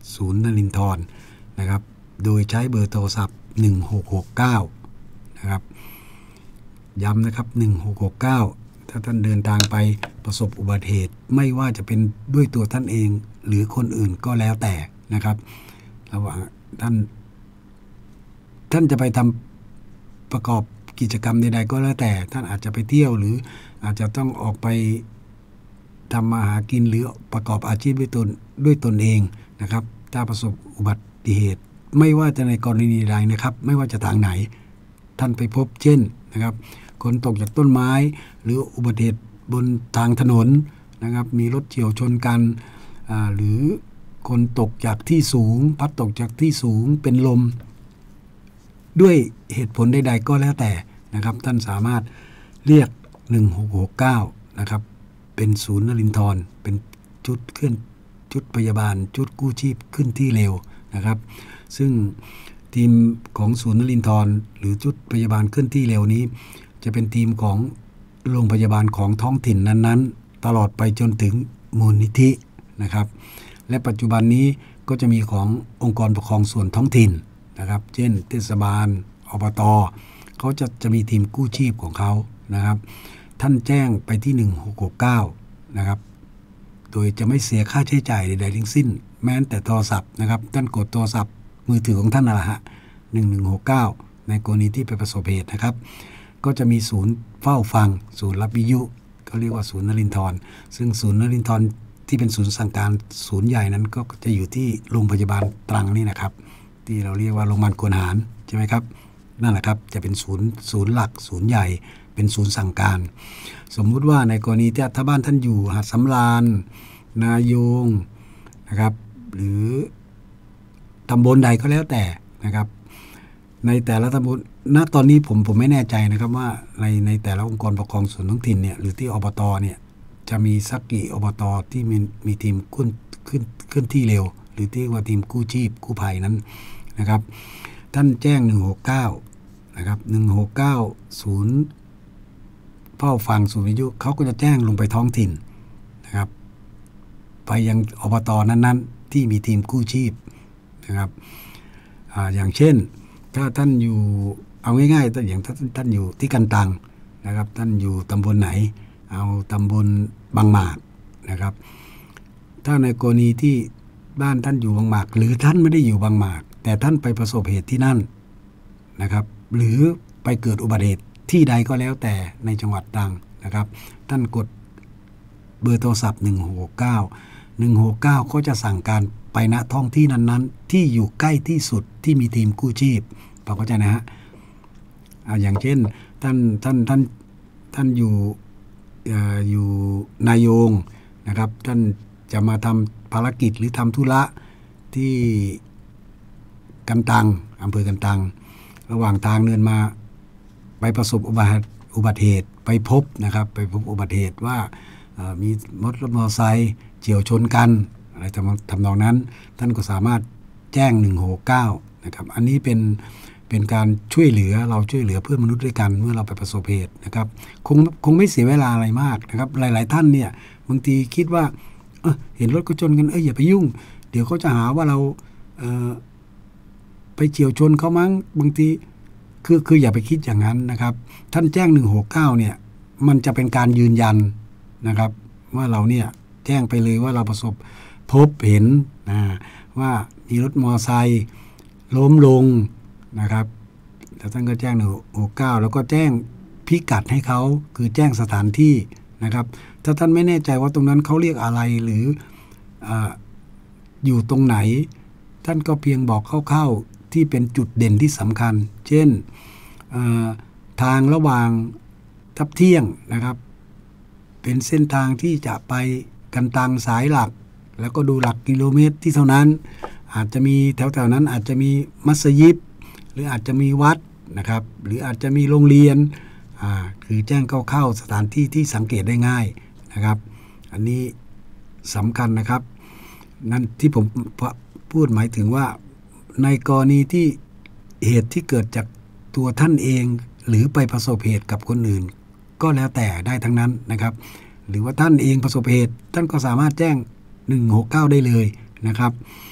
ศูนย์นรินทร์นะครับโดยใช้เบอร์โทรศัพท์หนึ่งหกหกเก้านะครับย้ำนะครับหนึ่งหกหกเก้าถ้าท่านเดินทางไปประสบอุบัติเหตุไม่ว่าจะเป็นด้วยตัวท่านเองหรือคนอื่นก็แล้วแต่นะครับระหว่างท่านท่านจะไปทำประกอบกิจกรรมใดๆก็แล้วแต่ท่านอาจจะไปเที่ยวหรืออาจจะต้องออกไปทำมาหากินหรือประกอบอาชีพด้วยตนด้วยตนเองนะครับถ้าประสบอุบัติเหตุไม่ว่าจะในกรณีใดนะครับไม่ว่าจะทางไหนท่านไปพบเช่นนะครับคนตกจากต้นไม้หรืออุบัติเหตุบนทางถนนนะครับมีรถเฉี่ยวชนกันหรือคนตกจากที่สูงพัดตกจากที่สูงเป็นลมด้วยเหตุผลใดๆก็แล้วแต่นะครับท่านสามารถเรียกหนึ่งหกหกเก้านะครับเป็นศูนย์นรินทร์เป็นชุดเคลื่อนชุดพยาบาลชุดกู้ชีพขึ้นที่เร็วนะครับซึ่งทีมของศูนย์นรินทร์หรือชุดพยาบาลเคลื่อนที่เร็วนี้จะเป็นทีมของโรงพยาบาลของท้องถิ่นนั้นๆตลอดไปจนถึงมูลนิธินะครับและปัจจุบันนี้ก็จะมีขององค์กรปกครองส่วนท้องถิ่นนะครับเช่นเทศบาลอบต.เขาจะจะมีทีมกู้ชีพของเขานะครับท่านแจ้งไปที่หนึ่งหกหกเก้านะครับโดยจะไม่เสียค่าใช้จ่ายใดๆทั้งสิ้นแม้แต่โทรศัพท์นะครับท่านกดโทรศัพท์มือถือของท่านนั่นแหละฮะหนึ่งหนึ่งหกเก้าในกรณีที่ไปประสบเหตุนะครับก็จะมีศูนย์เฝ้าฟังศูนย์รับวิทยุเขาเรียกว่าศูนย์นรินทร์ซึ่งศูนย์นรินทร์ที่เป็นศูนย์สั่งการศูนย์ใหญ่นั้นก็จะอยู่ที่โรงพยาบาลตรังนี่นะครับที่เราเรียกว่าโรงพยาบาลกวนหารใช่ไหมครับนั่นแหละครับจะเป็นศูนย์ศูนย์หลักศูนย์ใหญ่เป็นศูนย์สั่งการสมมุติว่าในกรณีที่ถ้าบ้านท่านอยู่หาดสำราญนายงนะครับหรือตำบลใดก็แล้วแต่นะครับในแต่ละตำบลณตอนนี้ผมผมไม่แน่ใจนะครับว่าในในแต่ละองค์กรปกครองส่วนท้องถิ่นเนี่ยหรือที่อบตเนี่ยจะมีสักกี่อบตที่มีมีทีมขึ้นขึ้นขึ้นที่เร็วหรือที่ว่าทีมกู้ชีพกู้ภัยนั้นนะครับท่านแจ้งหนึ่งหกเก้านะครับหนึ่งหกเก้าศูนย์เฝ้าฟังศูนย์วิทยุเขาก็จะแจ้งลงไปท้องถิ่นนะครับไปยังอบตนั้นๆที่มีทีมกู้ชีพนะครับ อ, อย่างเช่นถ้าท่านอยู่เอาง่ายๆถ้าอย่างถ้าท่านอยู่ที่กันตังนะครับท่านอยู่ตำบลไหนเอาตำบลบางหมากนะครับถ้าในกรณีที่บ้านท่านอยู่บางหมากหรือท่านไม่ได้อยู่บางหมากแต่ท่านไปประสบเหตุที่นั่นนะครับหรือไปเกิดอุบัติเหตุที่ใดก็แล้วแต่ในจังหวัดตรังนะครับท่านกดเบอร์โทรศัพท์หนึ่งหกเก้า หนึ่งหกเก้าก็จะสั่งการไปณท้องที่นั้นๆที่อยู่ใกล้ที่สุดที่มีทีมกู้ชีพพอเข้าใจนะฮะอย่างเช่นท่านท่านท่านท่านอยู่อยู่นายงนะครับท่านจะมาทำภารกิจหรือทำธุระที่กันตังอำเภอกันตังระหว่างทางเดินมาไปประสบอุบัติอุบัติเหตุไปพบนะครับไปพบอุบัติเหตุว่ามีรถมอเตอร์ไซค์เฉี่ยวชนกันอะไรทำทำนองนั้นท่านก็สามารถแจ้งหนึ่งหกเก้านะครับอันนี้เป็นเป็นการช่วยเหลือเราช่วยเหลือเพื่อนมนุษย์ด้วยกันเมื่อเราไปประสบเหตุนะครับคงคงไม่เสียเวลาอะไรมากนะครับหลายๆท่านเนี่ยบางทีคิดว่า เออเห็นรถก็ชนกันเอ้ยอย่าไปยุ่งเดี๋ยวเขาจะหาว่าเราเอ่อไปเฉี่ยวชนเขามั้งบางทีคือคืออย่าไปคิดอย่างนั้นนะครับท่านแจ้งหนึ่งหกเก้าเนี่ยมันจะเป็นการยืนยันนะครับว่าเราเนี่ยแจ้งไปเลยว่าเราประสบพบเห็นนะว่ามีรถมอเตอร์ไซค์ล้มลงนะครับแล้วท่านก็แจ้งหนึ่งหกเก้าแล้วก็แจ้งพิกัดให้เขาคือแจ้งสถานที่นะครับถ้าท่านไม่แน่ใจว่าตรงนั้นเขาเรียกอะไรหรือ อ, อยู่ตรงไหนท่านก็เพียงบอกคร่าวๆที่เป็นจุดเด่นที่สำคัญเช่นทางระหว่างทับเที่ยงนะครับเป็นเส้นทางที่จะไปกันตังสายหลักแล้วก็ดูหลักกิโลเมตรที่เท่านั้นอาจจะมีแถวๆนั้นอาจจะมีมัสยิดหรืออาจจะมีวัดนะครับหรืออาจจะมีโรงเรียนอ่าคือแจ้งเข้าๆสถานที่ที่สังเกตได้ง่ายนะครับอันนี้สำคัญนะครับนั่นที่ผมพูดหมายถึงว่าในกรณีที่เหตุที่เกิดจากตัวท่านเองหรือไปประสบเหตุกับคนอื่นก็แล้วแต่ได้ทั้งนั้นนะครับหรือว่าท่านเองประสบเหตุท่านก็สามารถแจ้งหนึ่งหกเก้าได้เลยนะครับ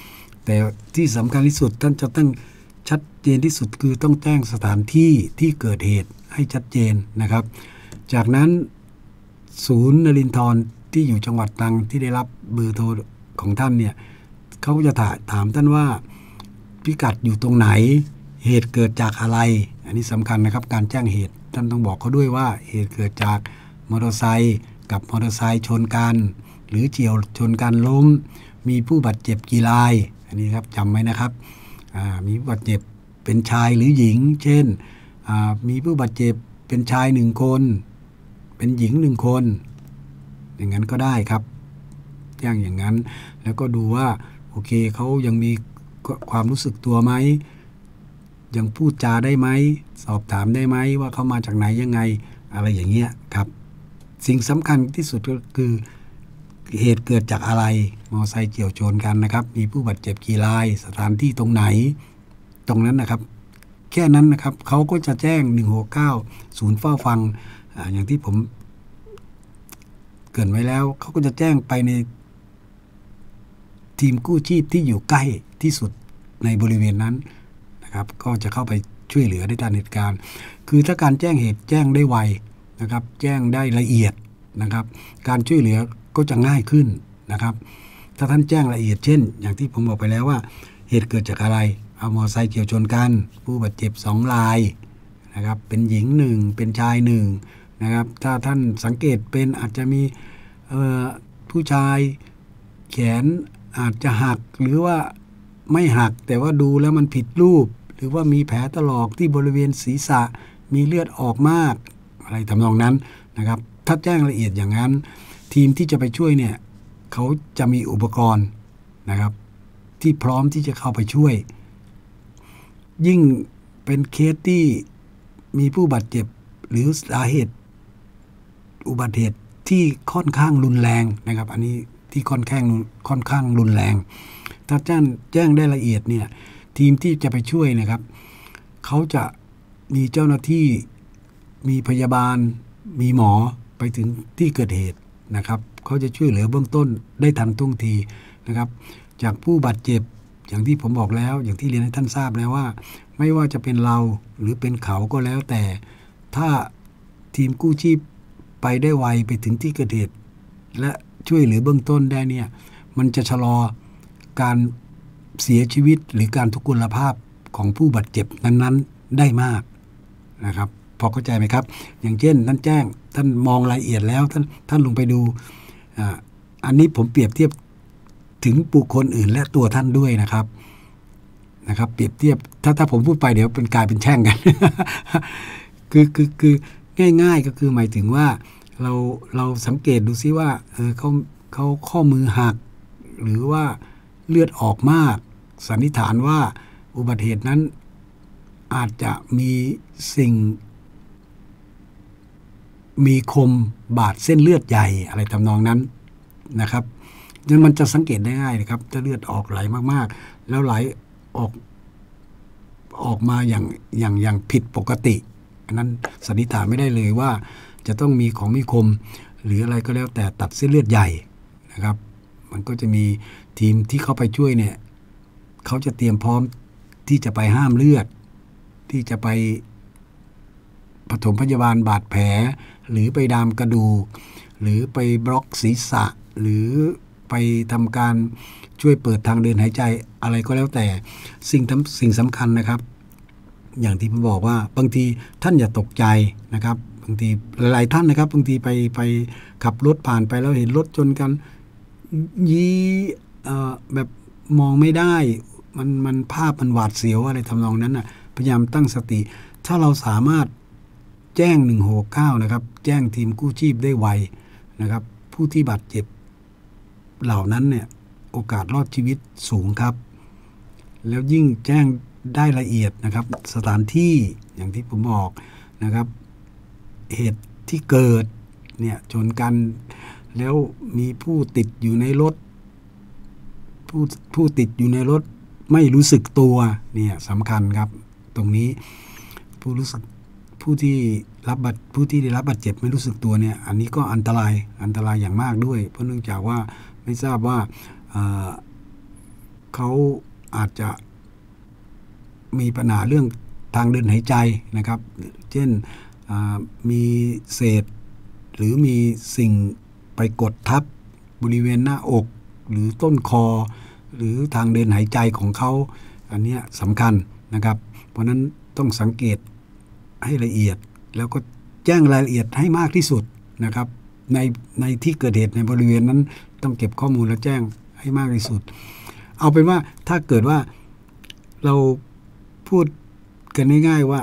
แต่ที่สำคัญที่สุดท่านจะต้องชัดเจนที่สุดคือต้องแจ้งสถานที่ที่เกิดเหตุให้ชัดเจนนะครับจากนั้นศูนย์นรินทร์ที่อยู่จังหวัดตรังที่ได้รับเบอร์โทรของท่านเนี่ยเขาจะถามถามท่านว่าพิกัดอยู่ตรงไหนเหตุเกิดจากอะไรอันนี้สำคัญนะครับการแจ้งเหตุท่านต้องบอกเขาด้วยว่าเหตุเกิดจากมอเตอร์ไซค์กับมอเตอร์ไซค์ชนกันหรือเฉี่ยวชนกันล้มมีผู้บาดเจ็บกี่รายอันนี้ครับจำไว้นะครับมีผู้บาดเจ็บเป็นชายหรือหญิงเช่นมีผู้บาดเจ็บเป็นชายหนึ่งคนเป็นหญิงหนึ่งคนอย่างนั้นก็ได้ครับแจ้งอย่างนั้นแล้วก็ดูว่าโอเคเขายังมีความรู้สึกตัวไหมยังพูดจาได้ไหมสอบถามได้ไหมว่าเขามาจากไหนยังไงอะไรอย่างเงี้ยครับสิ่งสำคัญที่สุดก็คือเหตุเกิดจากอะไรมอเตอร์ไซค์เฉี่ยวชนกันนะครับมีผู้บาดเจ็บกี่รายสถานที่ตรงไหนตรงนั้นนะครับแค่นั้นนะครับเขาก็จะแจ้งหนึ่งหกเก้าศูนย์เฝ้าฟัง อ, อย่างที่ผมเกริ่นไว้แล้วเขาก็จะแจ้งไปในทีมกู้ชีพที่อยู่ใกล้ที่สุดในบริเวณนั้นนะครับก็จะเข้าไปช่วยเหลือในทันเหตุการณ์คือถ้าการแจ้งเหตุแจ้งได้ไวนะครับแจ้งได้ละเอียดนะครับการช่วยเหลือก็จะง่ายขึ้นนะครับถ้าท่านแจ้งละเอียดเช่นอย่างที่ผมบอกไปแล้วว่าเหตุเกิดจากอะไรเอามอเตอร์ไซค์เฉี่ยวชนกันผู้บาดเจ็บสองรายนะครับเป็นหญิงหนึ่งเป็นชายหนึ่งนะครับถ้าท่านสังเกตเป็นอาจจะมีผู้ชายแขนอาจจะหักหรือว่าไม่หักแต่ว่าดูแล้วมันผิดรูปหรือว่ามีแผลถลอกที่บริเวณศีรษะมีเลือดออกมากอะไรทำนองนั้นนะครับถ้าแจ้งละเอียดอย่างนั้นทีมที่จะไปช่วยเนี่ยเขาจะมีอุปกรณ์นะครับที่พร้อมที่จะเข้าไปช่วยยิ่งเป็นเคสที่มีผู้บาดเจ็บหรือสาเหตุอุบัติเหตุที่ค่อนข้างรุนแรงนะครับอันนี้ที่ค่อนข้างค่อนข้างรุนแรงถ้าแจ้งแจ้งได้ละเอียดเนี่ยทีมที่จะไปช่วยนะครับเขาจะมีเจ้าหน้าที่มีพยาบาลมีหมอไปถึงที่เกิดเหตุนะครับเขาจะช่วยเหลือเบื้องต้นได้ทันท่วงทีนะครับจากผู้บาดเจ็บอย่างที่ผมบอกแล้วอย่างที่เรียนให้ท่านทราบแล้วว่าไม่ว่าจะเป็นเราหรือเป็นเขาก็แล้วแต่ถ้าทีมกู้ชีพไปได้ไวไปถึงที่เกิดเหตุและช่วยเหลือเบื้องต้นได้เนี่ยมันจะชะลอการเสียชีวิตหรือการทุกพลภาพของผู้บาดเจ็บนั้นๆได้มากนะครับพอเข้าใจไหมครับอย่างเช่นท่านแจ้งท่านมองรายละเอียดแล้วท่านท่านลงไปดูอ่าอันนี้ผมเปรียบเทียบถึงบุคคลอื่นและตัวท่านด้วยนะครับนะครับเปรียบเทียบถ้าถ้าผมพูดไปเดี๋ยวเป็นกลายเป็นแช่งกัน คือคือคือง่ายๆก็คือหมายถึงว่าเราเราสังเกตดูซิว่าเออเขาเขาข้อมือหักหรือว่าเลือดออกมากสันนิษฐานว่าอุบัติเหตุนั้นอาจจะมีสิ่งมีคมบาดเส้นเลือดใหญ่อะไรทำนองนั้นนะครับนั้นมันจะสังเกตได้ง่ายนะครับถ้าเลือดออกไหลมากๆแล้วไหลออกออกมาอย่างอย่างอย่างผิดปกติอันนั้นสันนิษฐานไม่ได้เลยว่าจะต้องมีของมีคมหรืออะไรก็แล้วแต่ตัดเส้นเลือดใหญ่นะครับมันก็จะมีทีมที่เข้าไปช่วยเนี่ยเขาจะเตรียมพร้อมที่จะไปห้ามเลือดที่จะไปปฐมพยาบาลบาดแผลหรือไปดามกระดูกหรือไปบล็อกศีรษะหรือไปทำการช่วยเปิดทางเดินหายใจอะไรก็แล้วแต่สิ่งสิ่งสำคัญนะครับอย่างที่ผมบอกว่าบางทีท่านอย่าตกใจนะครับบางทีหลายๆท่านนะครับบางทีไปไปขับรถผ่านไปแล้วเห็นรถชนกันยี่แบบมองไม่ได้มันมันภาพมันหวาดเสียวอะไรทำนองนั้นน่ะพยายามตั้งสติถ้าเราสามารถแจ้งหนึ่งหกเก้านะครับแจ้งทีมกู้ชีพได้ไวนะครับผู้ที่บาดเจ็บเหล่านั้นเนี่ยโอกาสรอดชีวิตสูงครับแล้วยิ่งแจ้งได้ละเอียดนะครับสถานที่อย่างที่ผมบอกนะครับเหตุที่เกิดเนี่ยชนกันแล้วมีผู้ติดอยู่ในรถผู้ผู้ติดอยู่ในรถไม่รู้สึกตัวเนี่ยสำคัญครับตรงนี้ผู้รู้สึกผู้ที่รับบาดผู้ที่ได้รับบาดเจ็บไม่รู้สึกตัวเนี่ยอันนี้ก็อันตรายอันตรายอย่างมากด้วยเพราะเนื่องจากว่าไม่ทราบว่า เอ่อ เขาอาจจะมีปัญหาเรื่องทางเดินหายใจนะครับเช่นมีเศษหรือมีสิ่งไปกดทับบริเวณหน้าอกหรือต้นคอหรือทางเดินหายใจของเขาอันนี้สำคัญนะครับเพราะนั้นต้องสังเกตให้ละเอียดแล้วก็แจ้งรายละเอียดให้มากที่สุดนะครับในในที่เกิดเหตุในบริเวณนั้นต้องเก็บข้อมูลและแจ้งให้มากที่สุดเอาเป็นว่าถ้าเกิดว่าเราพูดกันง่ายๆว่า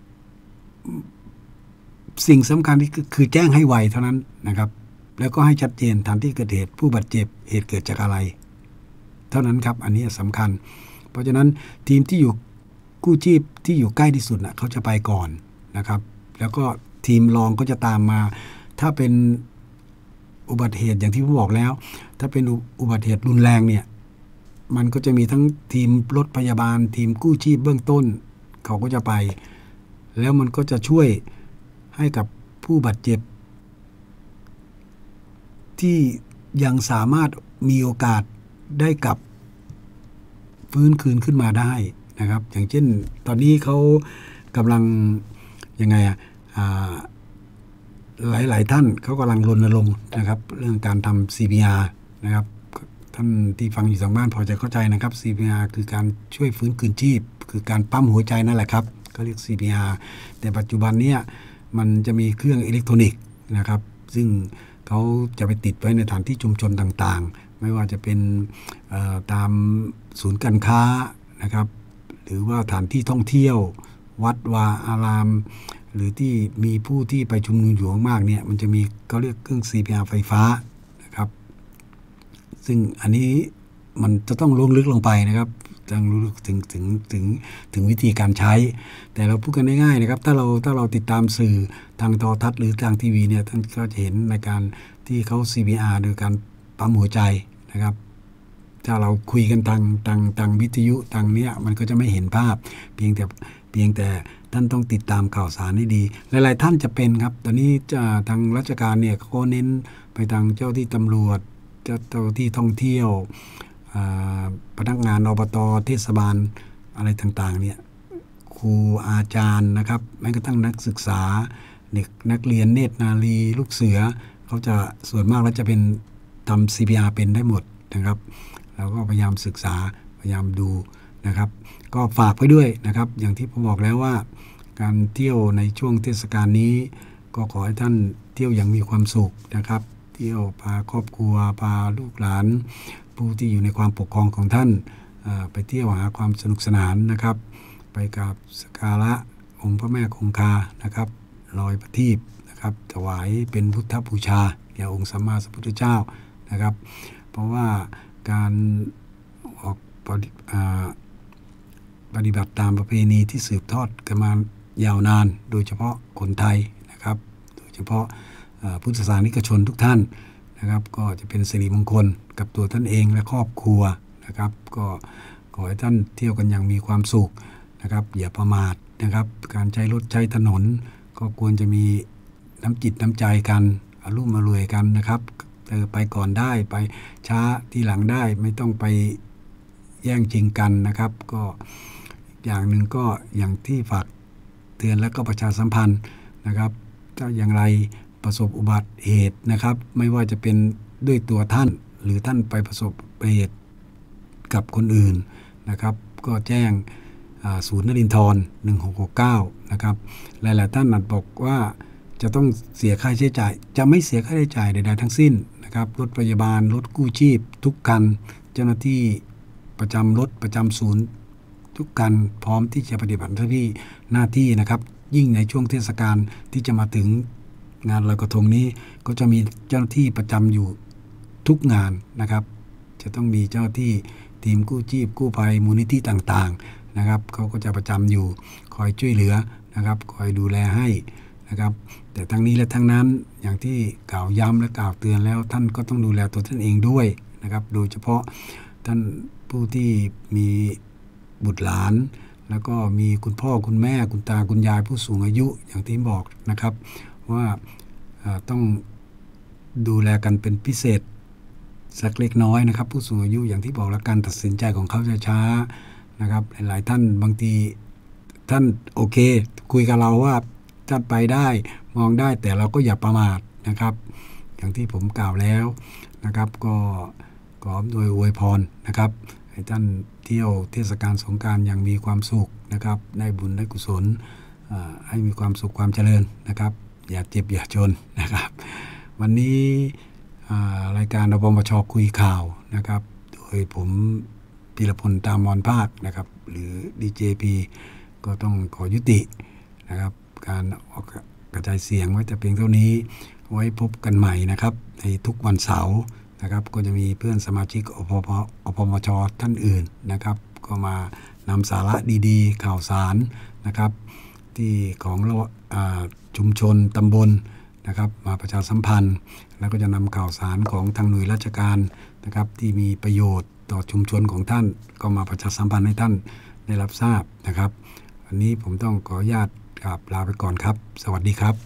สิ่งสำคัญที่คือแจ้งให้ไวเท่านั้นนะครับแล้วก็ให้ชัดเจนฐานที่เกิดเหตุผู้บาดเจ็บเหตุเกิดจากอะไรเท่านั้นครับอันนี้สำคัญเพราะฉะนั้นทีมที่อยู่กู้ชีพที่อยู่ใกล้ที่สุดนะเขาจะไปก่อนนะครับแล้วก็ทีมรองก็จะตามมาถ้าเป็นอุบัติเหตุอย่างที่ผมบอกแล้วถ้าเป็นอุบัติเหตุรุนแรงเนี่ยมันก็จะมีทั้งทีมรถพยาบาลทีมกู้ชีพเบื้องต้นเขาก็จะไปแล้วมันก็จะช่วยให้กับผู้บาดเจ็บที่ยังสามารถมีโอกาสได้กลับฟื้นคืนขึ้นมาได้นะครับอย่างเช่นตอนนี้เขากำลังยังไงอ่ะหลายๆท่านเขากำลังรณรงค์นะครับเรื่องการทำ ซี พี อาร์ นะครับท่านที่ฟังอยู่ทางบ้านพอจะเข้าใจนะครับ ซี พี อาร์ คือการช่วยฟื้นคืนชีพคือการปั๊มหัวใจนั่นแหละครับเขาเรียก ซี พี อาร์ แต่ปัจจุบันเนี้ยมันจะมีเครื่องอิเล็กทรอนิกส์นะครับซึ่งเขาจะไปติดไว้ในสถานที่ชุมชนต่างๆไม่ว่าจะเป็นตามศูนย์การค้านะครับหรือว่าสถานที่ท่องเที่ยววัดวาอารามหรือที่มีผู้ที่ไปชุมนุมอยู่มากเนี่ยมันจะมีเขาเรียกเครื่อง ซี พี อาร์ ไฟฟ้านะครับซึ่งอันนี้มันจะต้องลงลึกลงไปนะครับต้องรู้ถึงถึงถึงถึงวิธีการใช้แต่เราพูดกันง่ายๆนะครับถ้าเราถ้าเราติดตามสื่อทางโทรทัศน์หรือทางทีวีเนี่ยท่านก็จะเห็นในการที่เขา ซี พี อาร์ โดยการปั๊มหัวใจนะครับถ้าเราคุยกันทางทางทางวิทยุทางเนี้ยมันก็จะไม่เห็นภาพเพียงแต่เพียงแต่ท่านต้องติดตามข่าวสารให้ดีหลายๆท่านจะเป็นครับตอนนี้จะทางราชการเนี่ยเขาเน้นไปทางเจ้าที่ตำรวจเจ้าที่ท่องเที่ยวพนักงานอบต.เทศบาลอะไรต่างๆเนี่ยครูอาจารย์นะครับแม้กระทั่งนักศึกษาเด็กนักเรียนเนตรนารีลูกเสือเขาจะส่วนมากแล้วจะเป็นทำ ซี พี อาร์ เป็นได้หมดนะครับเราก็พยายามศึกษาพยายามดูนะครับก็ฝากไว้ด้วยนะครับอย่างที่ผมบอกแล้วว่าการเที่ยวในช่วงเทศกาลนี้ก็ขอให้ท่านเที่ยวอย่างมีความสุขนะครับเที่ยวพาครอบครัวพาลูกหลานผู้ที่อยู่ในความปกครองของท่านไปเที่ยวหาความสนุกสนานนะครับไปกับสักการะองค์พระแม่คงคานะครับลอยประทีปนะครับถวายเป็นพุทธบูชาแด่องค์สัมมาสัมพุทธเจ้านะครับเพราะว่าการออกปฏิบัติตามประเพณีที่สืบทอดกันมายาวนานโดยเฉพาะคนไทยนะครับโดยเฉพาะพุทธศาสนิกชนทุกท่านนะครับก็จะเป็นสิริมงคลกับตัวท่านเองและครอบครัวนะครับก็ขอให้ท่านเที่ยวกันอย่างมีความสุขนะครับอย่าประมาทนะครับการใช้รถใช้ถนนก็ควรจะมีน้ำจิตน้ำใจกันอารมณ์อรวยกันนะครับเออไปก่อนได้ไปช้าทีหลังได้ไม่ต้องไปแย่งชิงกันนะครับก็อย่างหนึ่งก็อย่างที่ฝากเตือนและก็ประชาสัมพันธ์นะครับถ้าอย่างไรประสบอุบัติเหตุนะครับไม่ว่าจะเป็นด้วยตัวท่านหรือท่านไปประสบเหตุกับคนอื่นนะครับก็แจ้งศูนย์นรินทรหนึ่งหกหกเก้านะครับหลายๆท่านอาจบอกว่าจะต้องเสียค่าใช้จ่ายจะไม่เสียค่าใช้จ่ายใดๆทั้งสิ้นนะครับรถพยาบาลรถกู้ชีพทุกคันเจ้าหน้าที่ประจำรถประจำศูนย์ทุกคันพร้อมที่จะปฏิบัติหน้าที่หน้าที่นะครับยิ่งในช่วงเทศกาลที่จะมาถึงงานลอยกระทงนี้ก็จะมีเจ้าหน้าที่ประจำอยู่ทุกงานนะครับจะต้องมีเจ้าหน้าที่ทีมกู้ชีพกู้ภัยมูลนิธิต่างๆนะครับเขาก็จะประจำอยู่คอยช่วยเหลือนะครับคอยดูแลให้นะครับแต่ทั้งนี้และทั้งนั้นอย่างที่กล่าวย้ำและกล่าวเตือนแล้วท่านก็ต้องดูแลตัวท่านเองด้วยนะครับโดยเฉพาะท่านผู้ที่มีบุตรหลานแล้วก็มีคุณพ่อคุณแม่คุณตาคุณยายผู้สูงอายุอย่างที่บอกนะครับว่าต้องดูแลกันเป็นพิเศษสักเล็กน้อยนะครับผู้สูงอายุอย่างที่บอกแล้วการตัดสินใจของเขาจะช้านะครับหลายท่านบางทีท่านโอเคคุยกับเราว่าท่านไปได้มองได้แต่เราก็อย่าประมาทนะครับอย่างที่ผมกล่าวแล้วนะครับก็ขอโดยอวยพรนะครับให้ท่านเที่ยวเทศกาลสงกรานต์อย่างมีความสุขนะครับได้บุญได้กุศลให้มีความสุขความเจริญนะครับอย่าเจ็บอย่าจนนะครับวันนี้รายการอปมช.คุยข่าวนะครับโดยผมพีรพลตามอนภาคนะครับหรือ ดี เจ พี ก็ต้องขอยุตินะครับการออกกระจายเสียงไว้แต่เพียงเท่านี้ไว้พบกันใหม่นะครับในทุกวันเสาร์นะครับก็จะมีเพื่อนสมาชิกอปพอปมช.ท่านอื่นนะครับก็มานำสาระดีๆข่าวสารนะครับที่ของเราชุมชนตำบลนะครับมาประชาสัมพันธ์แล้วก็จะนำข่าวสารของทางหน่วยราชการนะครับที่มีประโยชน์ต่อชุมชนของท่านก็มาประชาสัมพันธ์ให้ท่านได้รับทราบนะครับวันนี้ผมต้องขออนุญาตกราบลาไปก่อนครับสวัสดีครับ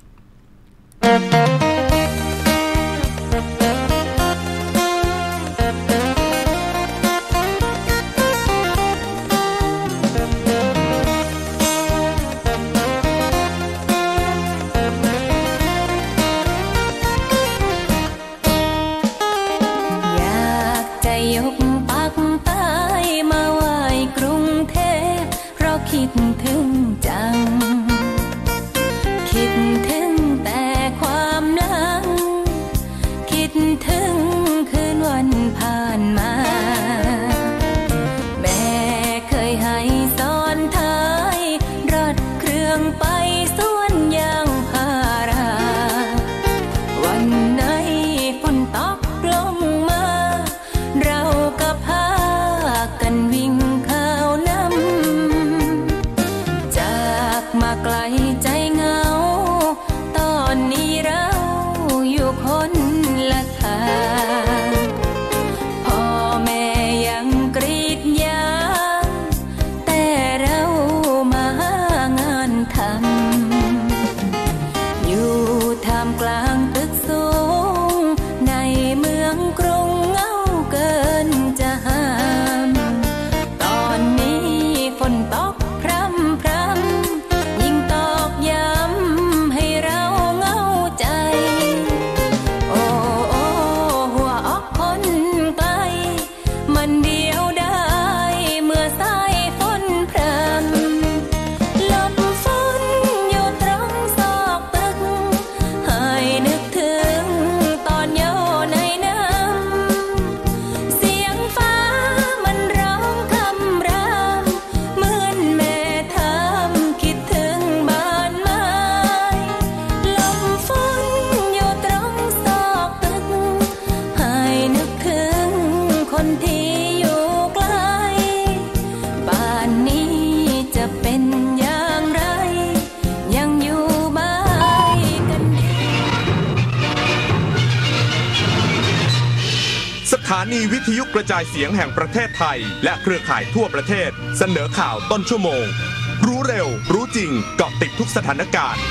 สถานีวิทยุกระจายเสียงแห่งประเทศไทยและเครือข่ายทั่วประเทศเสนอข่าวต้นชั่วโมงรู้เร็วรู้จริงเกาะติดทุกสถานการณ์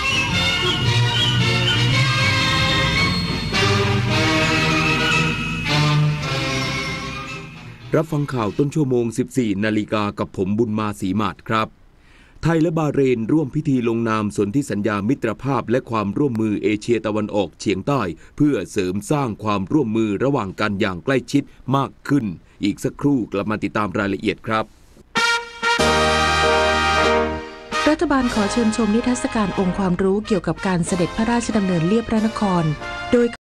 รับฟังข่าวต้นชั่วโมง สิบสี่นาฬิกากับผมบุญมาศรีมาศครับไทยและบาเรนร่วมพิธีลงนามสนธิสัญญามิตรภาพและความร่วมมือเอเชียตะวันออกเฉียงใต้เพื่อเสริมสร้างความร่วมมือระหว่างกันอย่างใกล้ชิดมากขึ้นอีกสักครู่กลับมาติดตามรายละเอียดครับรัฐบาลขอเชิญชมนิทรรศการองค์ความรู้เกี่ยวกับการเสด็จพระราชดำเนินเลียบพระนครโดย